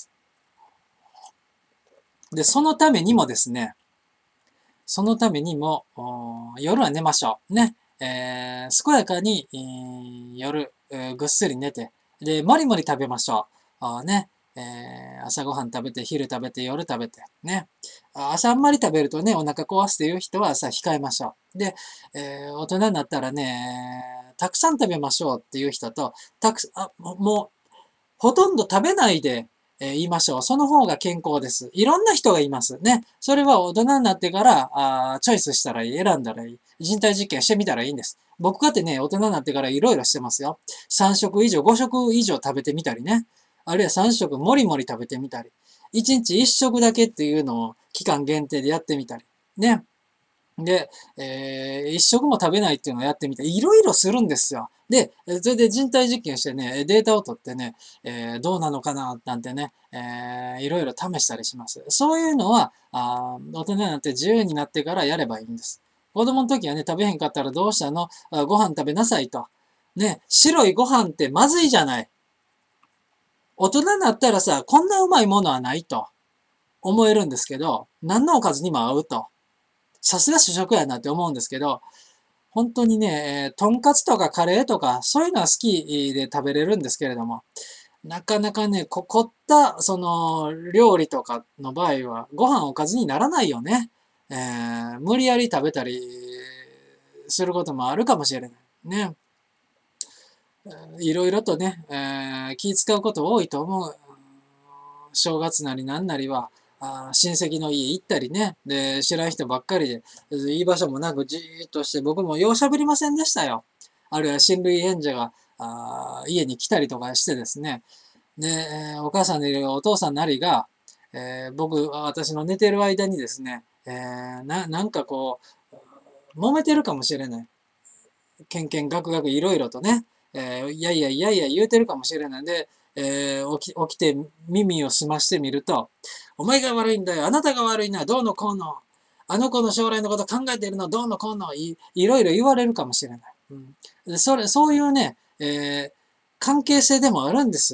A: で、そのためにもですね、そのためにも、夜は寝ましょう。ね。健やかに、夜、ぐっすり寝て、で、もりもり食べましょう。ね。朝ごはん食べて、昼食べて、夜食べて、ね。朝あんまり食べるとね、お腹壊すという人は朝控えましょう。で、大人になったらね、たくさん食べましょうっていう人と、もう、ほとんど食べないで、言いましょう。その方が健康です。いろんな人がいます。ね。それは大人になってから、チョイスしたらいい。選んだらいい。人体実験してみたらいいんです。僕かってね、大人になってからいろいろしてますよ。3食以上、5食以上食べてみたりね。あるいは3食もりもり食べてみたり。1日1食だけっていうのを期間限定でやってみたり。ね。で、一食も食べないっていうのをやってみて、いろいろするんですよ。で、それで人体実験してね、データを取ってね、どうなのかな、なんてね、いろいろ試したりします。そういうのは、大人になって自由になってからやればいいんです。子供の時はね、食べへんかったらどうしたの？ご飯食べなさいと。ね、白いご飯ってまずいじゃない。大人になったらさ、こんなうまいものはないと思えるんですけど、何のおかずにも合うと。さすが主食やなって思うんですけど、本当にね、とんかつとかカレーとか、そういうのは好きで食べれるんですけれども、なかなかね、凝った、その、料理とかの場合は、ご飯おかずにならないよね。無理やり食べたりすることもあるかもしれない。ね。いろいろとね、気使うこと多いと思う。正月なりなんなりは、親戚の家行ったりね、で、知らん人ばっかりで、いい場所もなくじーっとして、僕もよう喋りませんでしたよ。あるいは親類縁者が、家に来たりとかしてですね、で、お母さんでお父さんなりが、私の寝てる間にですね、なんかこう、揉めてるかもしれない。けんけんがくがくいろいろとね、いやいやいやいや言うてるかもしれないんで、起きて耳を澄ましてみると、お前が悪いんだよ、あなたが悪いな、どうのこうの、あの子の将来のこと考えているの、どうのこうの、いろいろ言われるかもしれない。うん、そういうね、関係性でもあるんです。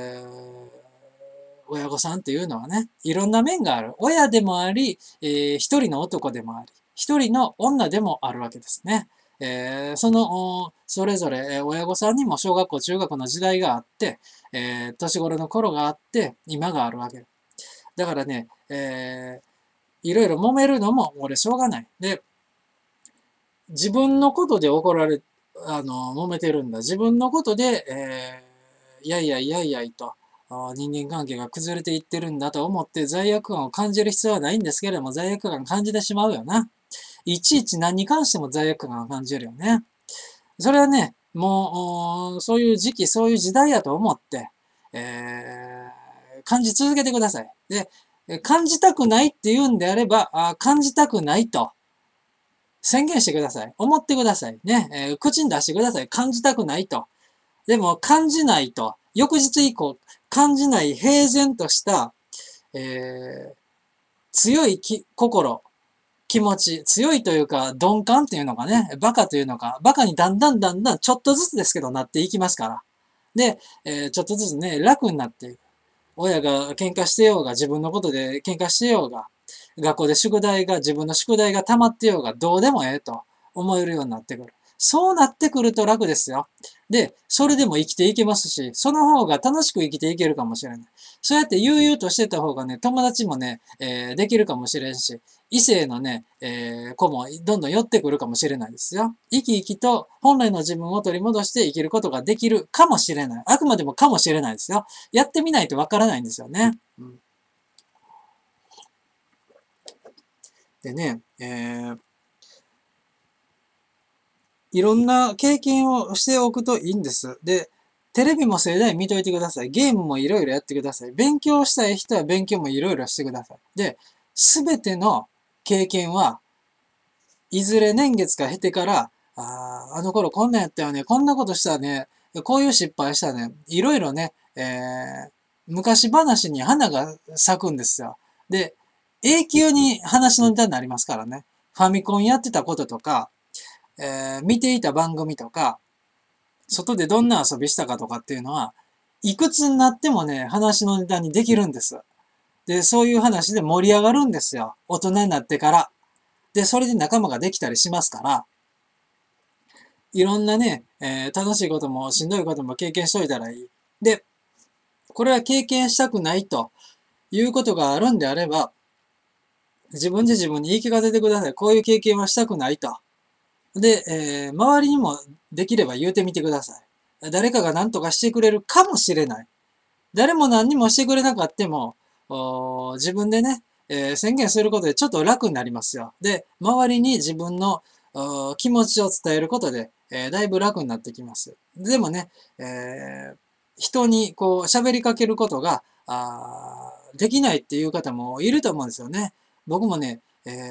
A: 親御さんっていうのはね、いろんな面がある。親でもあり、一人の男でもあり、一人の女でもあるわけですね。それぞれ、親御さんにも小学校、中学の時代があって、年頃の頃があって、今があるわけ。だからね、いろいろ揉めるのも、俺しょうがない。で、自分のことで怒られ、揉めてるんだ。自分のことで、いやいやいやいやいと、人間関係が崩れていってるんだと思って罪悪感を感じる必要はないんですけれども、罪悪感感じてしまうよな。いちいち何に関しても罪悪感を感じるよね。それはね、もう、そういう時期、そういう時代やと思って、感じ続けてください。で、感じたくないって言うんであれば、感じたくないと宣言してください。思ってください。ね、口に出してください。感じたくないと。でも、感じないと。翌日以降、感じない平然とした、えー強い心、気持ち、強いというか、鈍感っていうのかね、バカというのか、バカにだんだんだんだんちょっとずつですけどなっていきますから。で、ちょっとずつね、楽になっていく。親が喧嘩してようが、自分のことで喧嘩してようが、学校で自分の宿題が溜まってようが、どうでもええと思えるようになってくる。そうなってくると楽ですよ。で、それでも生きていけますし、その方が楽しく生きていけるかもしれない。そうやって悠々としてた方がね、友達もね、できるかもしれんし、異性のね、子もどんどん寄ってくるかもしれないですよ。生き生きと本来の自分を取り戻して生きることができるかもしれない。あくまでもかもしれないですよ。やってみないとわからないんですよね。うん、でね、 いろんな経験をしておくといいんです。で、テレビも盛大に見といてください。ゲームもいろいろやってください。勉強したい人は勉強もいろいろしてください。で、すべての経験いずれ年月が経てから、あの頃こんなんやったよね、こんなことしたね、こういう失敗したね、いろいろね、昔話に花が咲くんですよ。で、永久に話のネタになりますからね。ファミコンやってたこととか、見ていた番組とか、外でどんな遊びしたかとかっていうのは、いくつになってもね、話のネタにできるんです。で、そういう話で盛り上がるんですよ。大人になってから。で、それで仲間ができたりしますから、いろんなね、楽しいこともしんどいことも経験しといたらいい。で、これは経験したくないということがあるんであれば、自分で自分に言い聞かせてください。こういう経験はしたくないと。で、周りにもできれば言うてみてください。誰かが何とかしてくれるかもしれない。誰も何にもしてくれなかったも、自分でね、宣言することでちょっと楽になりますよ。で、周りに自分の気持ちを伝えることで、だいぶ楽になってきます。でもね、人にこう喋りかけることができないっていう方もいると思うんですよね。僕もね、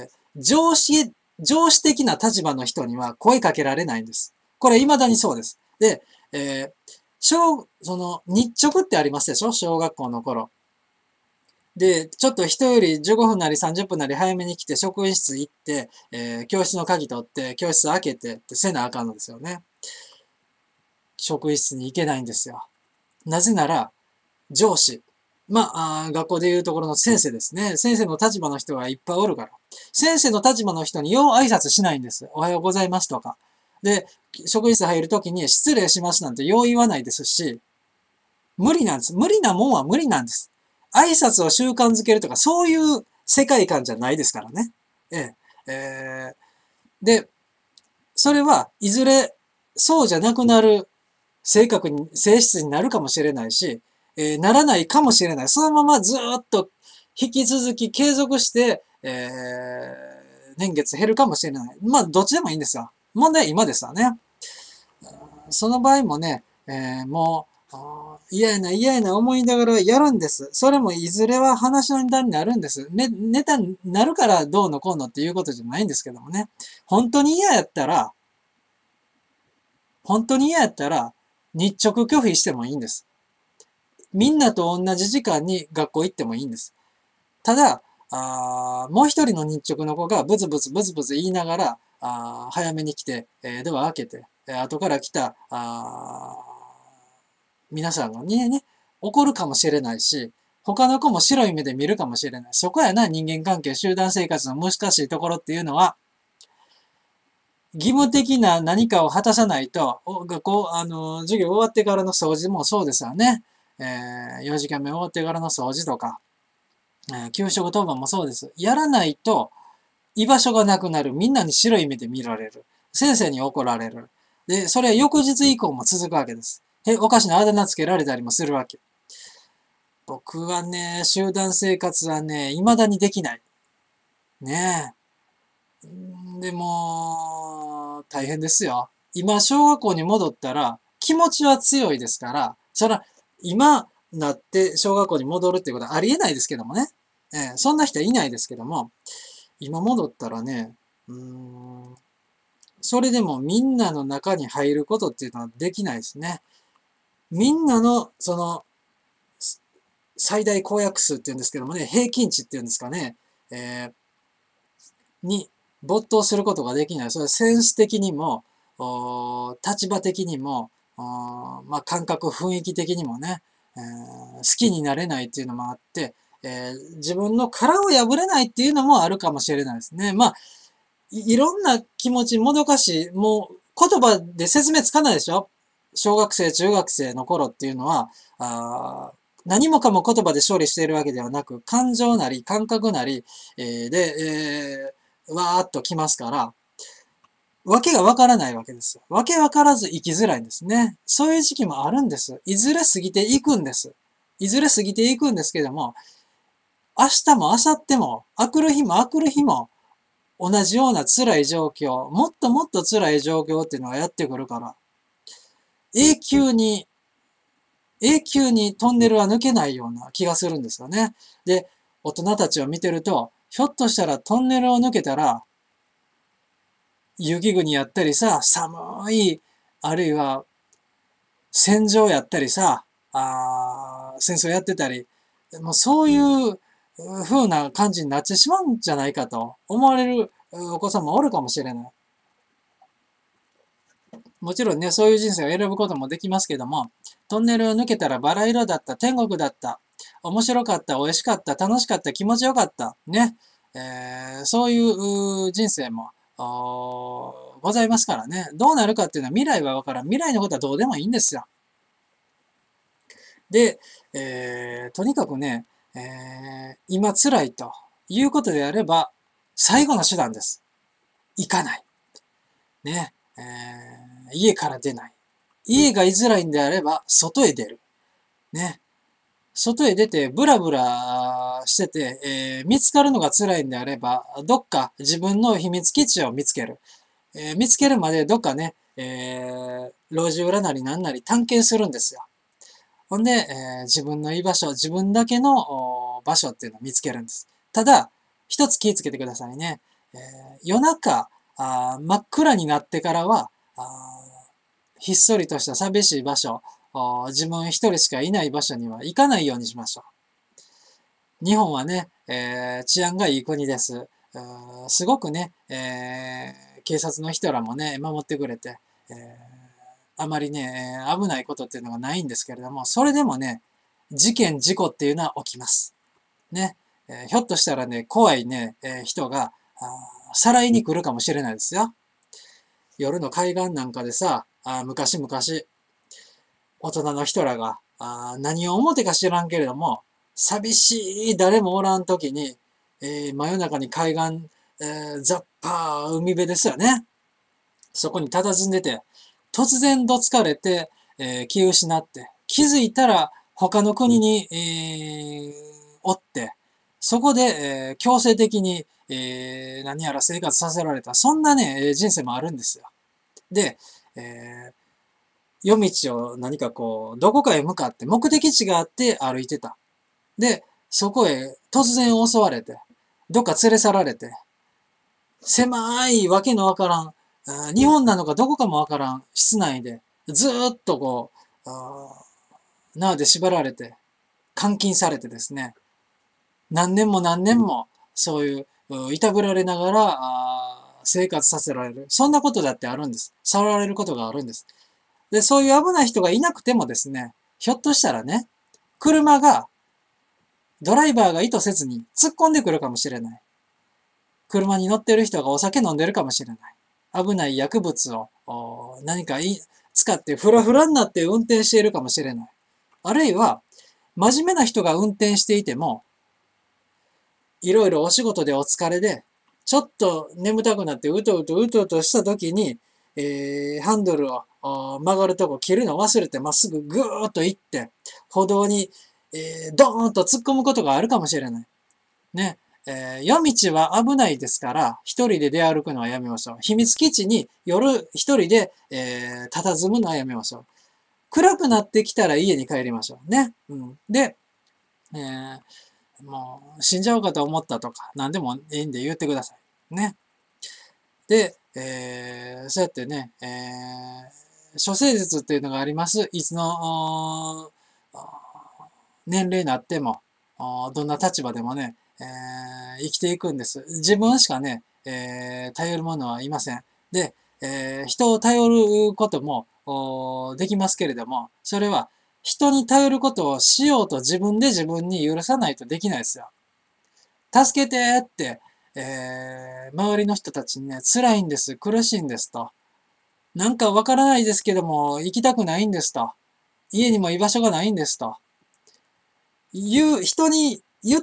A: 上司的な立場の人には声かけられないんです。これ未だにそうです。で、その日直ってありますでしょ、小学校の頃。で、ちょっと人より15分なり30分なり早めに来て職員室行って、教室の鍵取って、教室開けてってせなあかんのですよね。職員室に行けないんですよ。なぜなら、上司。学校でいうところの先生ですね。先生の立場の人がいっぱいおるから。先生の立場の人によう挨拶しないんです。おはようございますとか。で、職員室入るときに失礼しますなんてよう言わないですし、無理なんです。無理なもんは無理なんです。挨拶を習慣づけるとか、そういう世界観じゃないですからね。ええで、それはいずれそうじゃなくなる性質になるかもしれないし、ならないかもしれない。そのままずっと引き続き継続して、年月減るかもしれない。まあ、どっちでもいいんですよ。問題は今ですわね。その場合もね、もう、嫌やな嫌やな思いながらやるんです。それもいずれは話のネタになるんです。ネタになるからどうのこうのっていうことじゃないんですけどもね。本当に嫌やったら、本当に嫌やったら、日直拒否してもいいんです。みんなと同じ時間に学校行ってもいいんです。ただ、もう一人の日直の子がブツブツブツブツ言いながら、早めに来て、ドア開けて、後から来た、皆さんがね、怒るかもしれないし、他の子も白い目で見るかもしれない。そこやな、人間関係、集団生活の難しいところっていうのは、義務的な何かを果たさないと、学校、授業終わってからの掃除もそうですよね。4時間目終わってからの掃除とか、給食当番もそうです。やらないと居場所がなくなる。みんなに白い目で見られる。先生に怒られる。で、それは翌日以降も続くわけです。おかしなあだ名つけられたりもするわけ。僕はね、集団生活はね、未だにできない。ねえ。でも、大変ですよ。今、小学校に戻ったら、気持ちは強いですから、今なって小学校に戻るっていうことはありえないですけどもね。そんな人はいないですけども、今戻ったらね、それでもみんなの中に入ることっていうのはできないですね。みんなの、最大公約数っていうんですけどもね、平均値っていうんですかね、に没頭することができない。それはセンス的にも、立場的にも、感覚、雰囲気的にもね、好きになれないっていうのもあって、自分の殻を破れないっていうのもあるかもしれないですね。いろんな気持ち、もどかしい、もう言葉で説明つかないでしょ。小学生、中学生の頃っていうのは、何もかも言葉で処理しているわけではなく、感情なり感覚なり、わーっときますから、わけがわからないわけですよ。わけわからず生きづらいんですね。そういう時期もあるんです。いずれ過ぎていくんです。いずれ過ぎていくんですけども、明日も明後日も、明くる日も明くる日も、 同じような辛い状況、もっともっと辛い状況っていうのがやってくるから、永久に、永久にトンネルは抜けないような気がするんですよね。で、大人たちを見てると、ひょっとしたらトンネルを抜けたら、雪国やったりさ、寒い、あるいは戦場やったりさ、戦争やってたり、もうそういう風な感じになってしまうんじゃないかと思われるお子さんもおるかもしれない。もちろんね、そういう人生を選ぶこともできますけども、トンネルを抜けたらバラ色だった、天国だった、面白かった、美味しかった、楽しかった、気持ちよかった、ね、そういう人生もございますからね。どうなるかっていうのは未来はわからん。未来のことはどうでもいいんですよ。で、とにかくね、今辛いということであれば、最後の手段です。行かない。ね、家から出ない。家が居づらいんであれば、外へ出る。ね。外へ出て、ブラブラしてて、見つかるのが辛いんであれば、どっか自分の秘密基地を見つける。見つけるまでどっかね、路地裏なりなんなり探検するんですよ。ほんで、自分の居場所、自分だけの場所っていうのを見つけるんです。ただ、一つ気をつけてくださいね。夜中真っ暗になってからは、ひっそりとした寂しい場所、自分一人しかいない場所には行かないようにしましょう。日本はね、治安がいい国です。すごくね、警察の人らもね、守ってくれて、あまりね、危ないことっていうのがないんですけれども、それでもね、事件、事故っていうのは起きます。ね。ひょっとしたらね、怖いね、人が、さらいに来るかもしれないですよ。夜の海岸なんかでさ、昔々、大人の人らが、何を思ってか知らんけれども、寂しい誰もおらん時に、真夜中に海岸、ザッパー海辺ですよね。そこに佇んでて、突然どつかれて、気を失って、気づいたら他の国に、おって、そこで、強制的に、何やら生活させられた。そんなね、人生もあるんですよ。で、夜道を何かこう、どこかへ向かって目的地があって歩いてた。で、そこへ突然襲われて、どっか連れ去られて、狭いわけのわからん、日本なのかどこかもわからん室内で、ずーっとこう、縄で縛られて、監禁されてですね、何年も何年もそういう、いたぶられながら生活させられる。そんなことだってあるんです。触られることがあるんです。で、そういう危ない人がいなくてもですね、ひょっとしたらね、車が、ドライバーが意図せずに突っ込んでくるかもしれない。車に乗ってる人がお酒飲んでるかもしれない。危ない薬物を何か使ってフラフラになって運転しているかもしれない。あるいは、真面目な人が運転していても、いろいろお仕事でお疲れで、ちょっと眠たくなってうとうとうとうとした時に、ハンドルを曲がるとこ切るの忘れてまっすぐぐーっと行って、歩道に、ドーンと突っ込むことがあるかもしれない。ね。夜道は危ないですから、一人で出歩くのはやめましょう。秘密基地に夜一人で、佇むのはやめましょう。暗くなってきたら家に帰りましょうね。うん、で、もう死んじゃうかと思ったとか、何でもいいんで言ってください。ね。で、そうやってね、処世術っていうのがあります。いつの年齢になっても、どんな立場でもね、生きていくんです。自分しかね、頼る者はいません。で、人を頼ることもできますけれども、それは人に頼ることをしようと自分で自分に許さないとできないですよ。助けてって、周りの人たちにね、辛いんです、苦しいんですと。なんかわからないですけども、行きたくないんですと。家にも居場所がないんですと。人に言って、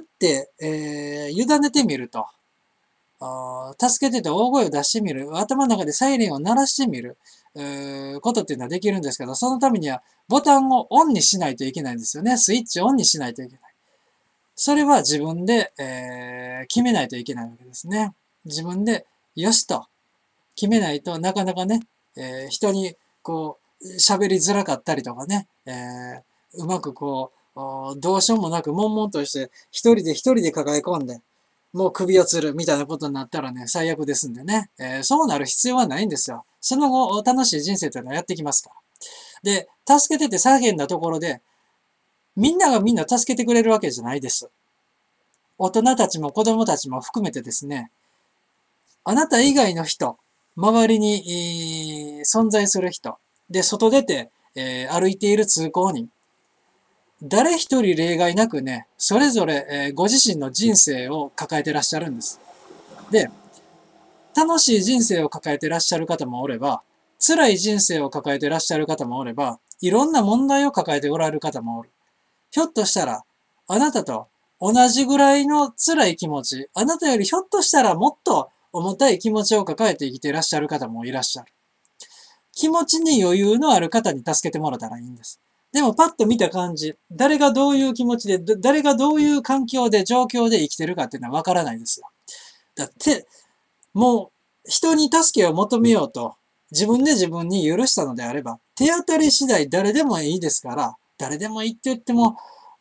A: 委ねてみると。助けてて大声を出してみる。頭の中でサイレンを鳴らしてみる。ことっていうのはできるんですけど、そのためにはボタンをオンにしないといけないんですよね。スイッチオンにしないといけない。それは自分で、決めないといけないわけですね。 自分でよしと決めないとなかなかね、人にこう喋りづらかったりとかね、うまくこう、どうしようもなく悶々として一人で抱え込んで、もう首を吊るみたいなことになったらね、最悪ですんでね、そうなる必要はないんですよ。その後、楽しい人生というのはやってきますから。で、助けてて叫んだところで、みんながみんな助けてくれるわけじゃないです。大人たちも子供たちも含めてですね、あなた以外の人、周りに、存在する人、で、外出て、歩いている通行人、誰一人例外なくね、それぞれ、ご自身の人生を抱えてらっしゃるんです。で、楽しい人生を抱えてらっしゃる方もおれば、辛い人生を抱えてらっしゃる方もおれば、いろんな問題を抱えておられる方もおる。ひょっとしたら、あなたと同じぐらいの辛い気持ち、あなたよりひょっとしたらもっと重たい気持ちを抱えて生きていらっしゃる方もいらっしゃる。気持ちに余裕のある方に助けてもらったらいいんです。でもパッと見た感じ、誰がどういう気持ちで、誰がどういう環境で、状況で生きてるかっていうのはわからないですよ。だって、もう人に助けを求めようと、自分で自分に許したのであれば、手当たり次第誰でもいいですから、誰でもいいって言っても、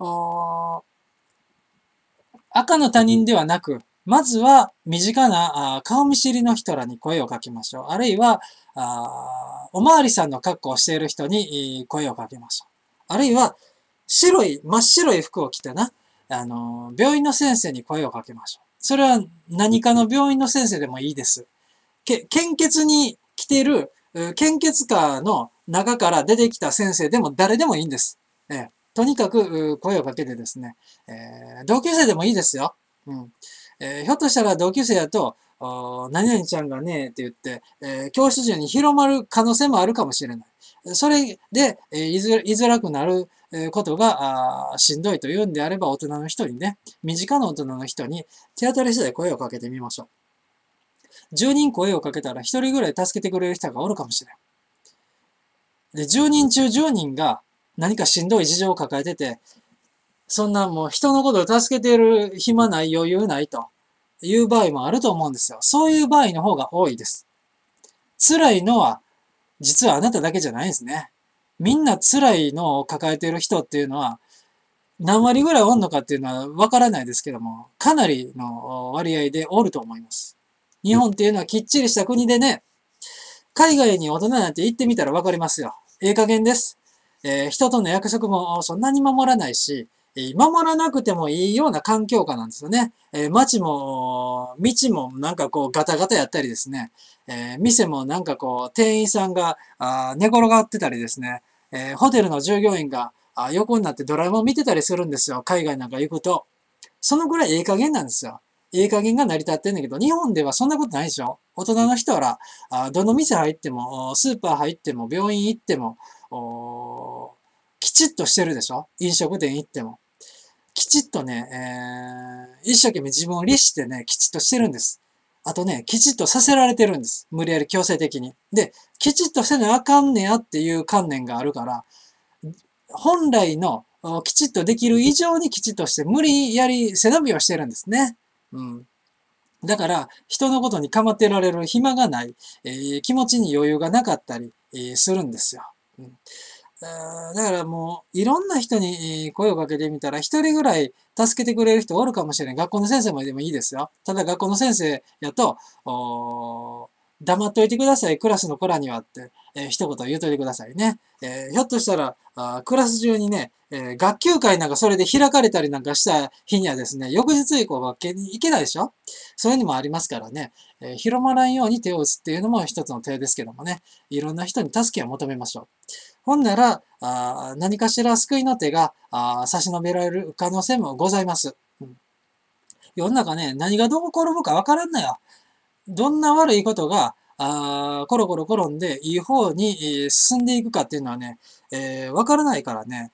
A: 赤の他人ではなく、まずは身近な顔見知りの人らに声をかけましょう。あるいは、おまわりさんの格好をしている人に声をかけましょう。あるいは、真っ白い服を着てな、病院の先生に声をかけましょう。それは何かの病院の先生でもいいです。献血に来ている、献血カーの中から出てきた先生でも誰でもいいんです。とにかく声をかけてですね、同級生でもいいですよ。うん。ひょっとしたら同級生だと、何々ちゃんがね、って言って、教室中に広まる可能性もあるかもしれない。それで、居づらくなることがしんどいというんであれば、大人の人にね、身近な大人の人に手当たり次第声をかけてみましょう。10人声をかけたら1人ぐらい助けてくれる人がおるかもしれん。で、10人中10人が何かしんどい事情を抱えてて、そんなもう人のことを助けてる暇ない余裕ないという場合もあると思うんですよ。そういう場合の方が多いです。辛いのは実はあなただけじゃないんですね。みんな辛いのを抱えている人っていうのは何割ぐらいおんのかっていうのはわからないですけども、かなりの割合でおると思います。日本っていうのはきっちりした国でね、海外に大人なんて行ってみたらわかりますよ。ええ加減です。人との約束もそんなに守らないし、守らなくてもいいような環境下なんですよね。街も、道もなんかこうガタガタやったりですね。店もなんかこう店員さんが寝転がってたりですね。ホテルの従業員が横になってドラえもん見てたりするんですよ。海外なんか行くと。そのぐらいええ加減なんですよ。ええ加減が成り立ってんだけど、日本ではそんなことないでしょ。大人の人ら、どの店入っても、スーパー入っても、病院行っても、きちっとしてるでしょ。飲食店行っても。きちっとね、一生懸命自分を律してね、きちっとしてるんです。あとね、きちっとさせられてるんです。無理やり強制的に。で、きちっとせなあかんねやっていう観念があるから、本来のきちっとできる以上にきちっとして無理やり背伸びをしてるんですね。うん。だから、人のことに構ってられる暇がない、気持ちに余裕がなかったり、するんですよ。うん。だからもう、いろんな人に声をかけてみたら、一人ぐらい助けてくれる人おるかもしれない。学校の先生もでもいいですよ。ただ学校の先生やと、黙っといてください、クラスの子らにはって、一言言うといてくださいね。ひょっとしたら、クラス中にね、学級会なんかそれで開かれたりなんかした日にはですね、翌日以降学級に行けないでしょ。そういうのもありますからね、広まらんように手を打つっていうのも一つの手ですけどもね、いろんな人に助けを求めましょう。ほんなら、何かしら救いの手が差し伸べられる可能性もございます。うん、世の中ね、何がどう転ぶかわからんのよ。どんな悪いことが、コロコロ転んでいい方に進んでいくかっていうのはね、わからないからね、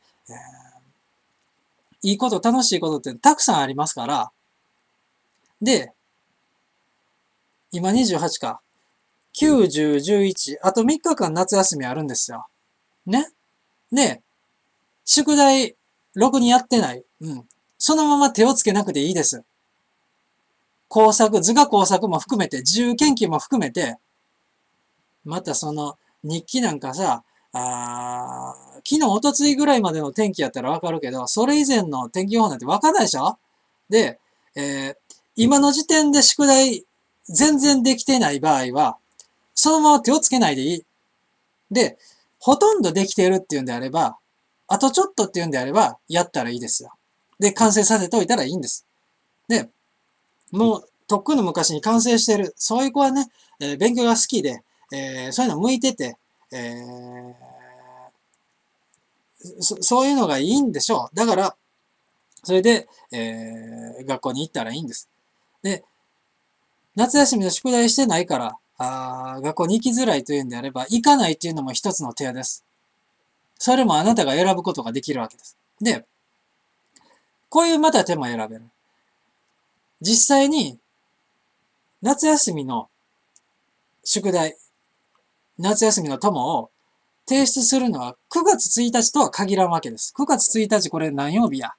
A: いいこと、楽しいことってたくさんありますから、で、今28か、9、10、11、あと3日間夏休みあるんですよ。ね。で、宿題、ろくにやってない。うん。そのまま手をつけなくていいです。 工作、図画工作も含めて、自由研究も含めて、またその日記なんかさ、昨日、おとついぐらいまでの天気やったらわかるけど、それ以前の天気予報なんてわかんないでしょ。で、今の時点で宿題全然できてない場合は、そのまま手をつけないでいい。で、ほとんどできているっていうんであれば、あとちょっとっていうんであれば、やったらいいですよ。で、完成させておいたらいいんです。で、もう、とっくの昔に完成してる。そういう子はね、勉強が好きで、そういうの向いてて、そういうのがいいんでしょう。だから、それで、学校に行ったらいいんです。で、夏休みの宿題してないから、学校に行きづらいというんであれば、行かないっていうのも一つの手です。それもあなたが選ぶことができるわけです。で、こういうまた手も選べる。実際に、夏休みの宿題、夏休みの友を提出するのは9月1日とは限らんわけです。9月1日これ何曜日や？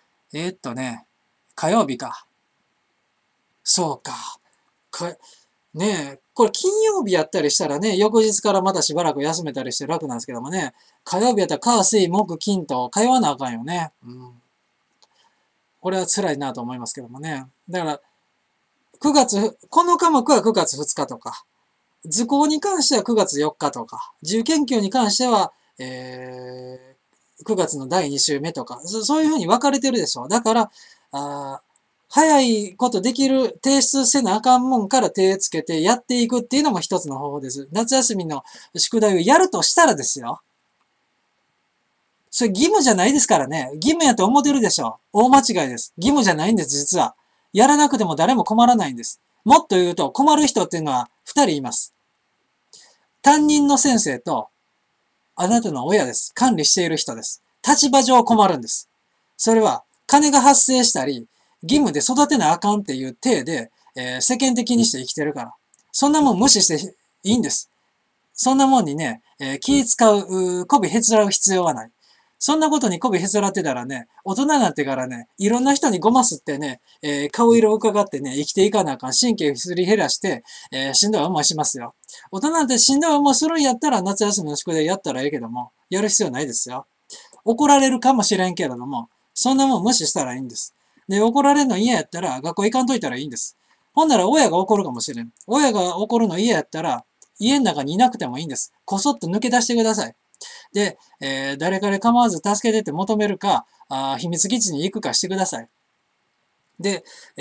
A: 火曜日か。そうか。ねえ、これ金曜日やったりしたらね、翌日からまたしばらく休めたりして楽なんですけどもね、火曜日やったら火、水、木、金と通わなあかんよね。うん。これは辛いなと思いますけどもね。だから、この科目は9月2日とか、図工に関しては9月4日とか、自由研究に関しては、9月の第2週目とか、そういうふうに分かれてるでしょ。だから、早いことできる、提出せなあかんもんから手つけてやっていくっていうのも一つの方法です。夏休みの宿題をやるとしたらですよ。それ義務じゃないですからね。義務やと思ってるでしょ。大間違いです。義務じゃないんです、実は。やらなくても誰も困らないんです。もっと言うと、困る人っていうのは2人います。担任の先生と、あなたの親です。管理している人です。立場上困るんです。それは、金が発生したり、義務で育てなあかんっていう体で、世間的にして生きてるから。そんなもん無視していいんです。そんなもんにね、気使う、媚びへつらう必要はない。そんなことに媚びへつらってたらね、大人になってからね、いろんな人にごますってね、顔色を伺ってね、生きていかなあかん。神経すり減らして、しんどい思いしますよ。大人なんてしんどい思いするんやったら夏休みの宿題やったらええけども、やる必要ないですよ。怒られるかもしれんけれども、そんなもん無視したらいいんです。で、怒られるの嫌やったら学校行かんといたらいいんです。ほんなら親が怒るかもしれん。親が怒るの嫌やったら、家の中にいなくてもいいんです。こそっと抜け出してください。で、誰から構わず助けてって求めるか、秘密基地に行くかしてください。で、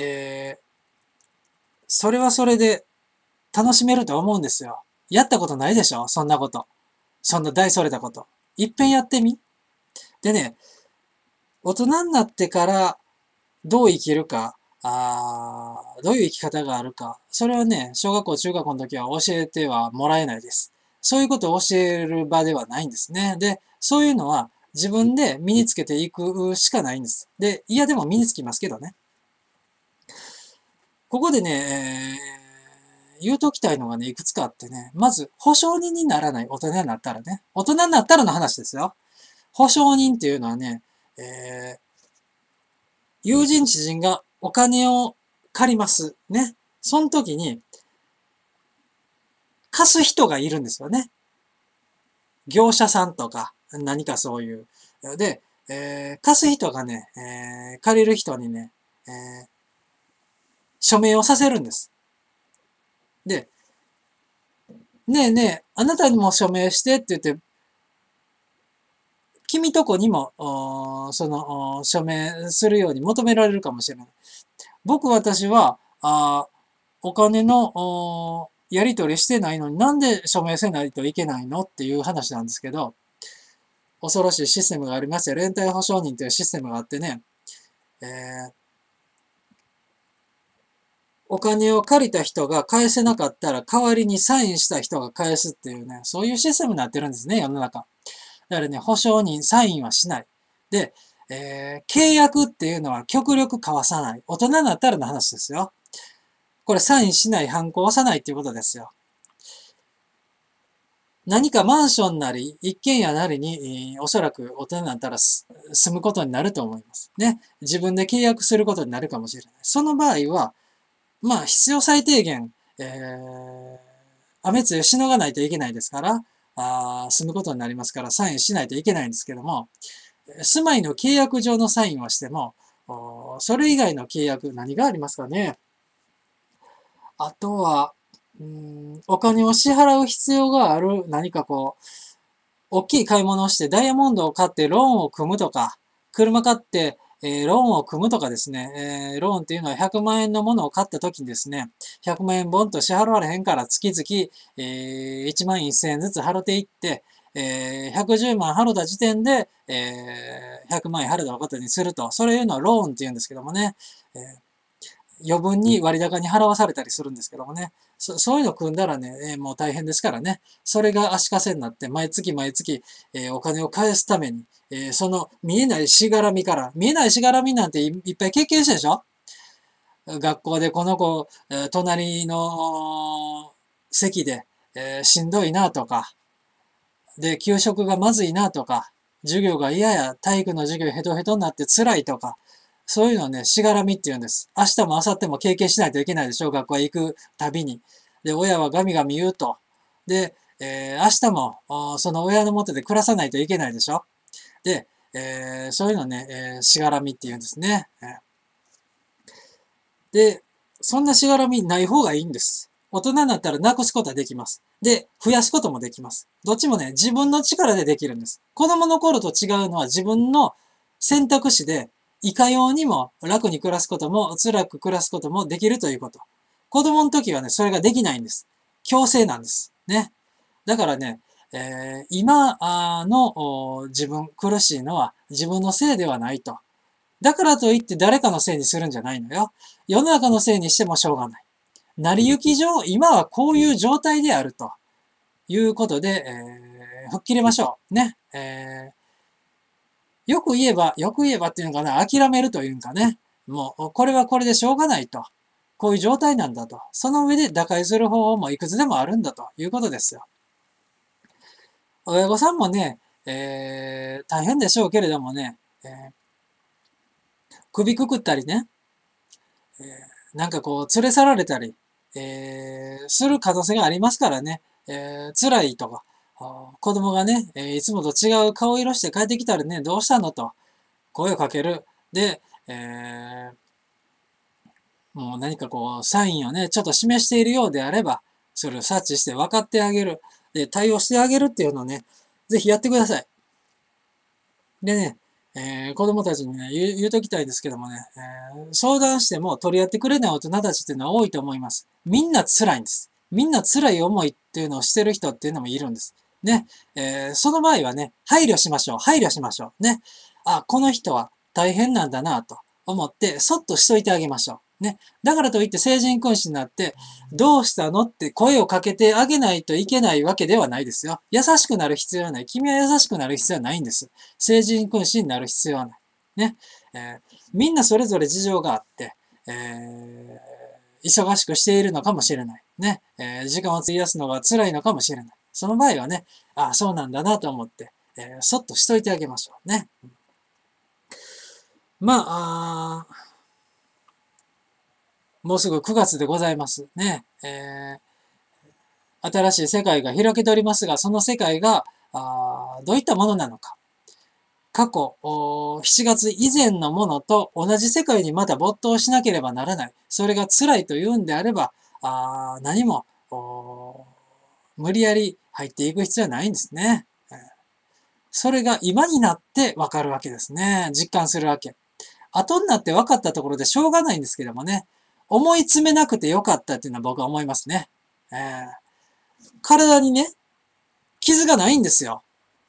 A: それはそれで楽しめると思うんですよ。やったことないでしょそんなこと。そんな大それたこと。いっぺんやってみ。でね、大人になってからどう生きるか、どういう生き方があるか、それはね、小学校、中学校の時は教えてはもらえないです。そういうことを教える場ではないんですね。で、そういうのは自分で身につけていくしかないんです。で、いやでも身につきますけどね。ここでね、言うときたいのがね、いくつかあってね、まず、保証人にならない大人になったらね、大人になったらの話ですよ。保証人っていうのはね、友人知人がお金を借ります。ね。その時に、貸す人がいるんですよね。業者さんとか、何かそういう。で、貸す人がね、借りる人にね、署名をさせるんです。で、ねえねえ、あなたにも署名してって言って、君とこにも、署名するように求められるかもしれない。私は、お金のやり取りしてないのになんで署名せないといけないのっていう話なんですけど、恐ろしいシステムがありまして、連帯保証人というシステムがあってね、お金を借りた人が返せなかったら代わりにサインした人が返すっていうね、そういうシステムになってるんですね、世の中。だからね、保証人、サインはしない。で、契約っていうのは極力交わさない。大人になったらの話ですよ。これサインしない、ハンコを押さないっていうことですよ。何かマンションなり、一軒家なりに、おそらく大人になったら住むことになると思います。ね。自分で契約することになるかもしれない。その場合は、 まあ、必要最低限、雨露しのがないといけないですから、住むことになりますから、サインしないといけないんですけども、住まいの契約上のサインをしても、それ以外の契約、何がありますかね。あとは、お金を支払う必要がある、何かこう、大きい買い物をしてダイヤモンドを買ってローンを組むとか、車買って、ローンを組むとかですね、ローンっていうのは100万円のものを買った時にですね、100万円ボンと支払われへんから月々、1万1000円ずつ払っていって、110万払った時点で、100万円払ったことにすると。それいうのはローンって言うんですけどもね。余分に割高に払わされたりするんですけどもね。そういうの組んだらね、もう大変ですからね。それが足かせになって、毎月毎月、お金を返すために、その見えないしがらみから、見えないしがらみなんていっぱい経験したでしょ。学校でこの子、隣の席で、しんどいなとか、で、給食がまずいなとか、授業が嫌や、体育の授業ヘトヘトになって辛いとか、そういうのをね、しがらみって言うんです。明日も明後日も経験しないといけないでしょ、学校へ行くたびに。で、親はガミガミ言うと。で、明日も、その親のもとで暮らさないといけないでしょ。で、そういうのね、しがらみって言うんですね。で、そんなしがらみない方がいいんです。大人になったらなくすことはできます。で、増やすこともできます。どっちもね、自分の力でできるんです。子供の頃と違うのは自分の選択肢で、いかようにも楽に暮らすことも辛く暮らすこともできるということ。子供の時はね、それができないんです。強制なんです。ね。だからね、今の自分苦しいのは自分のせいではないと。だからといって誰かのせいにするんじゃないのよ。世の中のせいにしてもしょうがない。成り行き上、今はこういう状態であるということで、吹っ切れましょう。ね。よく言えばっていうのかな、諦めるというんかね。もう、これはこれでしょうがないと。こういう状態なんだと。その上で打開する方法もいくつでもあるんだということですよ。親御さんもね、大変でしょうけれどもね、首くくったりね、なんかこう、連れ去られたり、する可能性がありますからね、辛いとか、子供がね、いつもと違う顔色して帰ってきたらね、どうしたのと声をかける。で、もう何かこう、サインをね、ちょっと示しているようであれば、それを察知して分かってあげる。で、対応してあげるっていうのをね、ぜひやってください。でね、子供たちにね、言うときたいですけどもね、相談しても取り合ってくれない大人たちっていうのは多いと思います。みんな辛いんです。みんな辛い思いっていうのをしてる人っていうのもいるんです。ね、その場合はね、配慮しましょう。配慮しましょう。ね。この人は大変なんだなと思って、そっとしといてあげましょう。ね。だからといって成人君子になって、どうしたのって声をかけてあげないといけないわけではないですよ。優しくなる必要はない。君は優しくなる必要はないんです。成人君子になる必要はない。ね。みんなそれぞれ事情があって、忙しくしているのかもしれない。ね。時間を費やすのが辛いのかもしれない。その場合はね、そうなんだなと思って、そっとしといてあげましょうね。まあ、もうすぐ9月でございますね。新しい世界が開けておりますが、その世界がどういったものなのか。過去、7月以前のものと同じ世界にまた没頭しなければならない。それが辛いというんであれば、何も無理やり入っていく必要はないんですね。それが今になってわかるわけですね。実感するわけ。後になって分かったところでしょうがないんですけどもね。思い詰めなくてよかったっていうのは僕は思いますね。体にね、傷がないんですよ。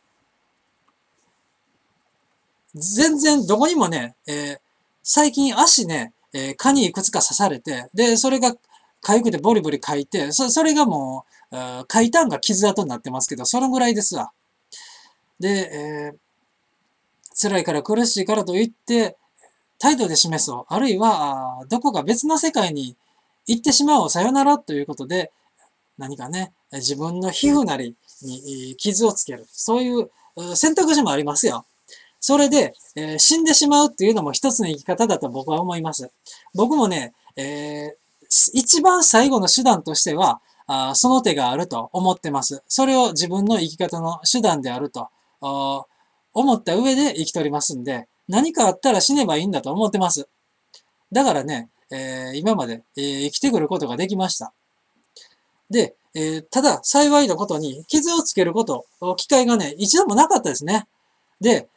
A: 全然どこにもね、最近足ね、蚊にいくつか刺されて、で、それが痒くてボリボリ書いて、それがもう、書いたんが傷跡になってますけど、そのぐらいですわ。で、辛いから苦しいからといって、態度で示そう。あるいは、どこか別の世界に行ってしまおう。さよならということで、何かね、自分の皮膚なりに傷をつける。そういう選択肢もありますよ。それで、死んでしまうっていうのも一つの生き方だと僕は思います。僕もね、 一番最後の手段としては、その手があると思ってます。それを自分の生き方の手段であると思った上で生きておりますんで、何かあったら死ねばいいんだと思ってます。だからね、今まで、生きてくることができました。で、ただ幸いなことに傷をつけること、機会がね、一度もなかったですね。で、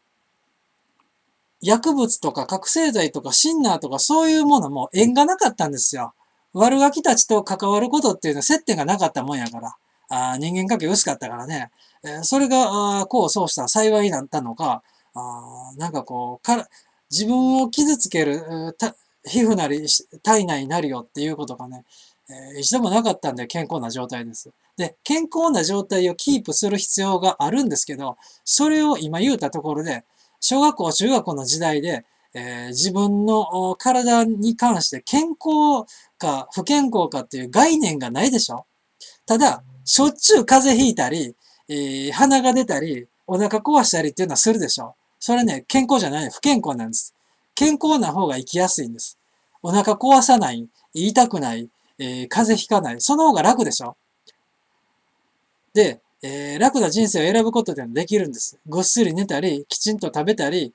A: 薬物とか覚醒剤とかシンナーとかそういうものも縁がなかったんですよ。悪ガキたちと関わることっていうのは接点がなかったもんやから。人間関係薄かったからね。それが、こうそうした幸いだったのか、なんかこう、自分を傷つける、皮膚なり体内なりよっていうことがね、一度もなかったんで健康な状態です。で、健康な状態をキープする必要があるんですけど、それを今言うたところで、小学校、中学校の時代で、自分の体に関して健康か不健康かっていう概念がないでしょ。ただ、しょっちゅう風邪ひいたり、鼻が出たり、お腹壊したりっていうのはするでしょ。それね、健康じゃない、不健康なんです。健康な方が生きやすいんです。お腹壊さない、痛くない、風邪ひかない。その方が楽でしょ。で、楽な人生を選ぶことでもできるんです。ぐっすり寝たり、きちんと食べたり、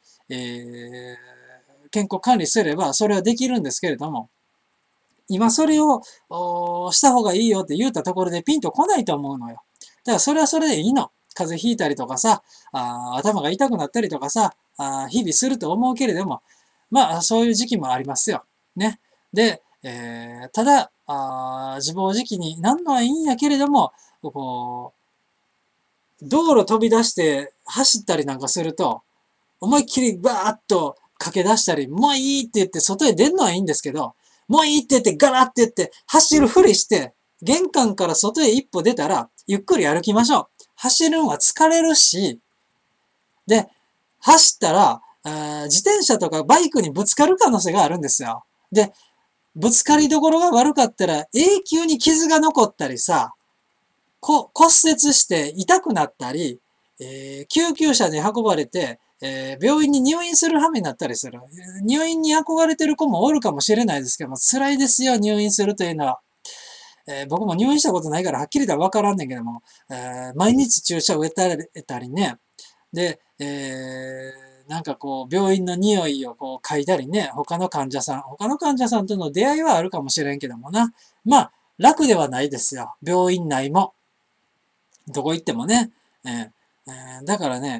A: 健康管理すればそれはできるんですけれども、今それをした方がいいよって言ったところでピンと来ないと思うのよ。だからそれはそれでいいの。風邪ひいたりとかさ、頭が痛くなったりとかさ、日々すると思うけれども、まあそういう時期もありますよ。ね。で、ただ、自暴自棄になんのはいいんやけれども、こ道路飛び出して走ったりなんかすると、思いっきりバーッと駆け出したり、もういいって言って外へ出るのはいいんですけど、もういいって言ってガラって言って走るふりして、玄関から外へ一歩出たら、ゆっくり歩きましょう。走るのは疲れるし、で、走ったら、自転車とかバイクにぶつかる可能性があるんですよ。で、ぶつかりどころが悪かったら永久に傷が残ったりさ、骨折して痛くなったり、救急車に運ばれて、病院に入院する羽目になったりする。入院に憧れてる子もおるかもしれないですけども、辛いですよ、入院するというのは。僕も入院したことないからはっきりとは分からんねんけども、毎日注射を打たれたりね。で、なんかこう、病院の匂いをこう嗅いだりね、他の患者さんとの出会いはあるかもしれんけどもな。まあ、楽ではないですよ。病院内も。どこ行ってもね。だからね、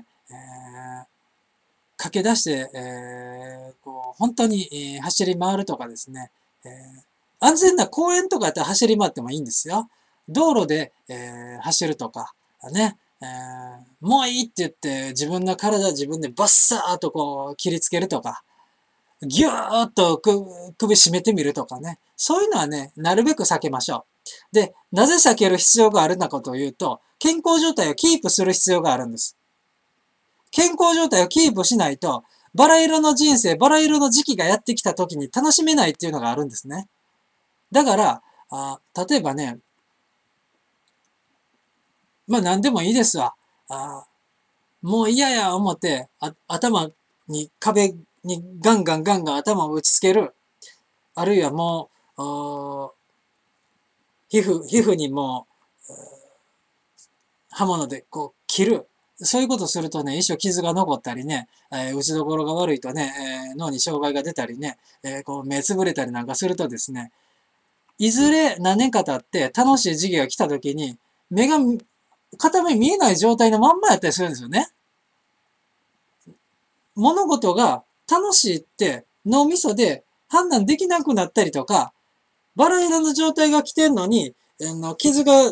A: 駆け出して、こう本当に、走り回るとかですね、安全な公園とかやったら走り回ってもいいんですよ。道路で、走るとか、ね、もういいって言って自分の体自分でバッサーとこう切りつけるとか、ぎゅーっと首絞めてみるとかね。そういうのはね、なるべく避けましょう。で、なぜ避ける必要があるのかというと、健康状態をキープする必要があるんです。健康状態をキープしないと、バラ色の人生、バラ色の時期がやってきた時に楽しめないっていうのがあるんですね。だから、例えばね、まあ何でもいいですわ。もう嫌や思って、頭に壁にガンガンガンガン頭を打ちつける。あるいはもう、皮膚にもう、刃物でこう切る。そういうことするとね、一生傷が残ったりね、打ちどころが悪いとね、脳に障害が出たりね、こう目つぶれたりなんかするとですね、いずれ何年か経って楽しい時期が来た時に、目が片目見えない状態のまんまやったりするんですよね。物事が楽しいって脳みそで判断できなくなったりとか、バラ色の状態が来てんのに、傷が、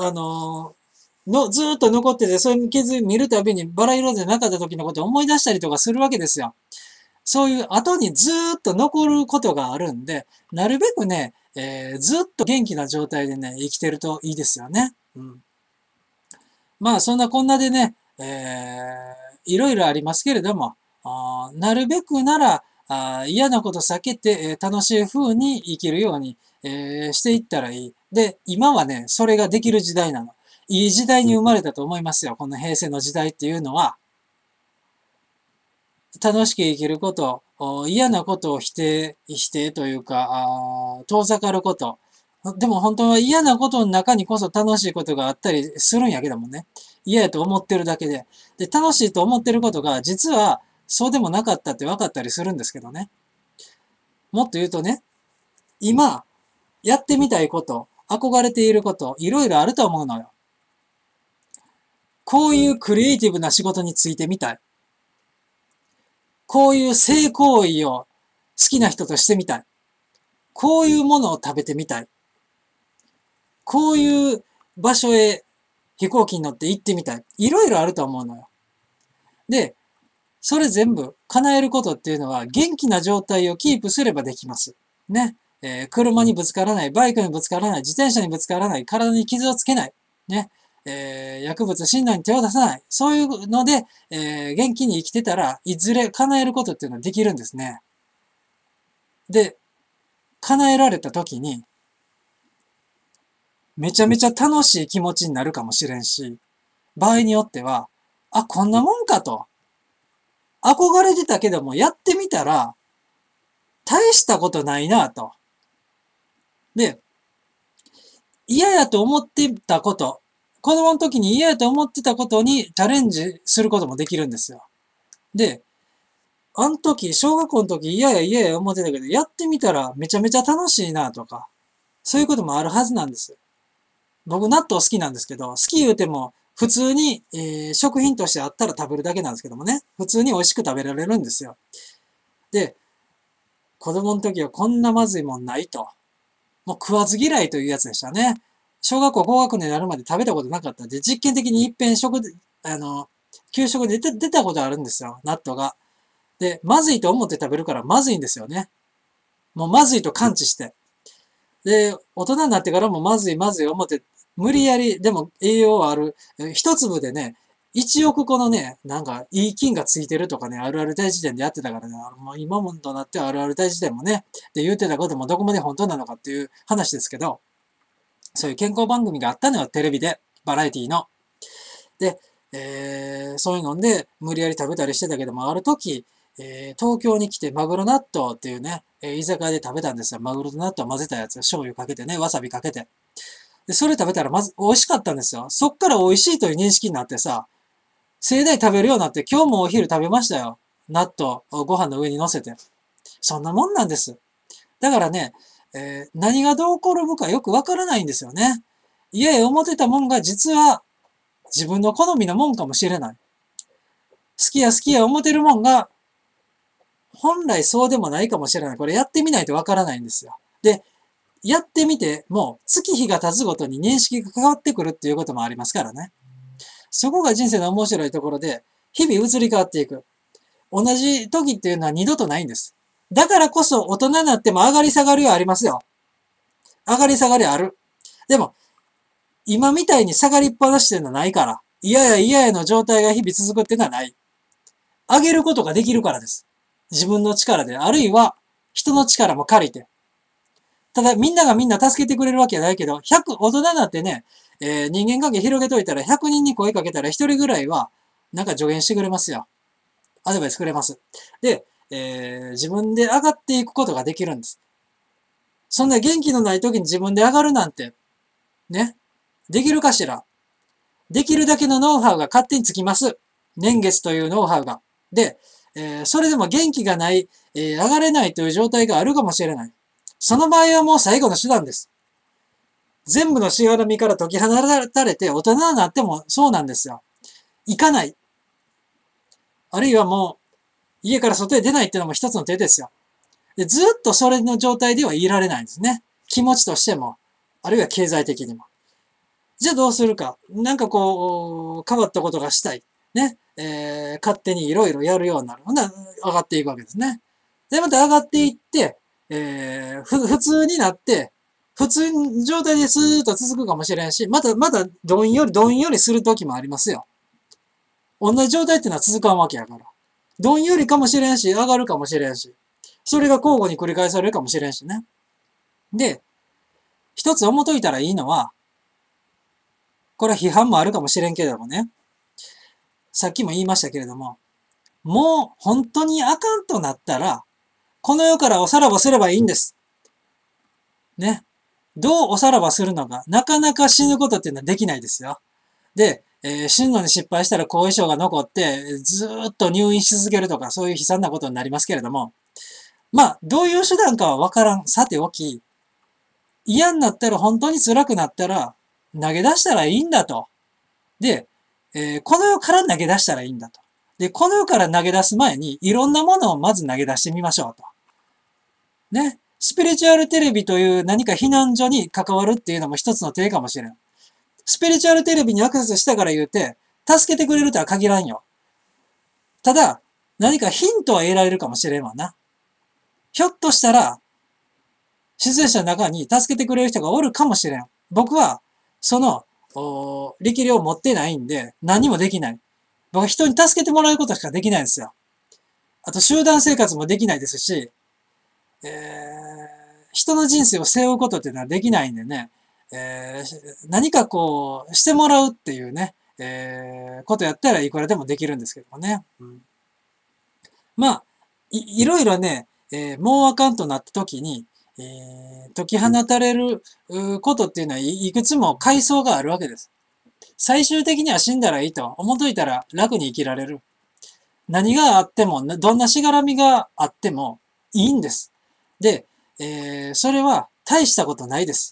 A: ずーっと残ってて、そういう傷見るたびにバラ色でなかった時のことを思い出したりとかするわけですよ。そういう後にずーっと残ることがあるんで、なるべくね、ずっと元気な状態でね、生きてるといいですよね。うん。まあ、そんなこんなでね、いろいろありますけれども、なるべくなら、嫌なこと避けて、楽しい風に生きるように、していったらいい。で、今はね、それができる時代なの。いい時代に生まれたと思いますよ。この平成の時代っていうのは、楽しく生きること、 嫌なことを否定というか、遠ざかること。でも本当は嫌なことの中にこそ楽しいことがあったりするんやけどもね。嫌やと思ってるだけで。で、楽しいと思ってることが実はそうでもなかったって分かったりするんですけどね。もっと言うとね、今、やってみたいこと、憧れていること、いろいろあると思うのよ。こういうクリエイティブな仕事についてみたい。こういう性行為を好きな人としてみたい。こういうものを食べてみたい。こういう場所へ飛行機に乗って行ってみたい。いろいろあると思うのよ。で、それ全部叶えることっていうのは元気な状態をキープすればできます。ね。車にぶつからない、バイクにぶつからない、自転車にぶつからない、体に傷をつけない。ね。薬物診断に手を出さない。そういうので、元気に生きてたらいずれ叶えることっていうのはできるんですね。で、叶えられた時に、めちゃめちゃ楽しい気持ちになるかもしれんし、場合によっては、あ、こんなもんかと。憧れてたけども、やってみたら、大したことないなと。で、嫌やと思ってたこと、子供の時に嫌やと思ってたことにチャレンジすることもできるんですよ。で、あの時、小学校の時嫌や思ってたけど、やってみたらめちゃめちゃ楽しいなとか、そういうこともあるはずなんです。僕納豆好きなんですけど、好き言うても、普通に、食品としてあったら食べるだけなんですけどもね、普通に美味しく食べられるんですよ。で、子供の時はこんなまずいもんないと。もう食わず嫌いというやつでしたね。小学校高学年になるまで食べたことなかったんで、実験的に一遍給食で出たことあるんですよ、納豆が。で、まずいと思って食べるからまずいんですよね。もうまずいと感知して。で、大人になってからもまずい思って、無理やり、でも栄養ある、一粒でね、1億個のね、なんか、いい菌がついてるとかね、あるある大辞典でやってたからね、もう今もとなってはあるある大辞典もね、で言ってたこともどこまで本当なのかっていう話ですけど、そういう健康番組があったのよ、テレビで、バラエティの。で、そういうので、無理やり食べたりしてたけども、ある時、東京に来てマグロ納豆っていうね、居酒屋で食べたんですよ。マグロと納豆混ぜたやつ、醤油かけてね、わさびかけて。で、それ食べたらまず美味しかったんですよ。そっから美味しいという認識になってさ、盛大食べるようになって、今日もお昼食べましたよ。納豆をご飯の上に乗せて。そんなもんなんです。だからね、何がどう転ぶかよくわからないんですよね。いやいや思ってたもんが実は自分の好みのもんかもしれない。好きや思ってるもんが本来そうでもないかもしれない。これやってみないとわからないんですよ。で、やってみても月日が経つごとに認識が変わってくるっていうこともありますからね。そこが人生の面白いところで、日々移り変わっていく。同じ時っていうのは二度とないんです。だからこそ大人になっても上がり下がりはありますよ。上がり下がりある。でも、今みたいに下がりっぱなしっていうのはないから、嫌やの状態が日々続くっていうのはない。上げることができるからです。自分の力で、あるいは人の力も借りて。ただ、みんながみんな助けてくれるわけじゃないけど、大人になってね、人間関係広げといたら、100人に声かけたら1人ぐらいは、なんか助言してくれますよ。アドバイスくれます。で、自分で上がっていくことができるんです。そんな元気のない時に自分で上がるなんて、ね、できるかしら。できるだけのノウハウが勝手につきます。年月というノウハウが。で、それでも元気がない、上がれないという状態があるかもしれない。その場合はもう最後の手段です。全部のしがらみから解き放たれて大人になってもそうなんですよ。行かない。あるいはもう家から外へ出ないっていうのも一つの手ですよ。で、ずっとそれの状態ではいられないんですね。気持ちとしても、あるいは経済的にも。じゃあどうするか。なんかこう、変わったことがしたい。ね。勝手にいろいろやるようになる。ほんなら上がっていくわけですね。で、また上がっていって、普通になって、普通の状態でスーッと続くかもしれんし、またどんよりする時もありますよ。同じ状態っていうのは続かんわけやから。どんよりかもしれんし、上がるかもしれんし。それが交互に繰り返されるかもしれんしね。で、一つ思っといたらいいのは、これは批判もあるかもしれんけれどもね。さっきも言いましたけれども、もう本当にあかんとなったら、 この世からおさらばすればいいんです。ね。どうおさらばするのか。なかなか死ぬことっていうのはできないですよ。で、死ぬのに失敗したら後遺症が残って、ずーっと入院し続けるとか、そういう悲惨なことになりますけれども、まあ、どういう手段かはわからん。さておき、嫌になったら、本当に辛くなったら、投げ出したらいいんだと。で、この世から投げ出したらいいんだと。で、この世から投げ出す前に、いろんなものをまず投げ出してみましょうと。ね。スピリチュアルテレビという何か避難所に関わるっていうのも一つの手かもしれん。スピリチュアルテレビにアクセスしたから言うて、助けてくれるとは限らんよ。ただ、何かヒントは得られるかもしれんわな。ひょっとしたら、出演者の中に助けてくれる人がおるかもしれん。僕は、その、力量を持ってないんで、何もできない。僕は人に助けてもらうことしかできないんですよ。あと、集団生活もできないですし、人の人生を背負うことっていうのはできないんでね、何かこう、してもらうっていうね、ことやったらいくらでもできるんですけどもね。うん、まあ、いろいろね、もうあかんとなった時に、解き放たれることっていうのはいくつも階層があるわけです。最終的には死んだらいいと思っといたら楽に生きられる。何があっても、どんなしがらみがあってもいいんです。で、それは大したことないです。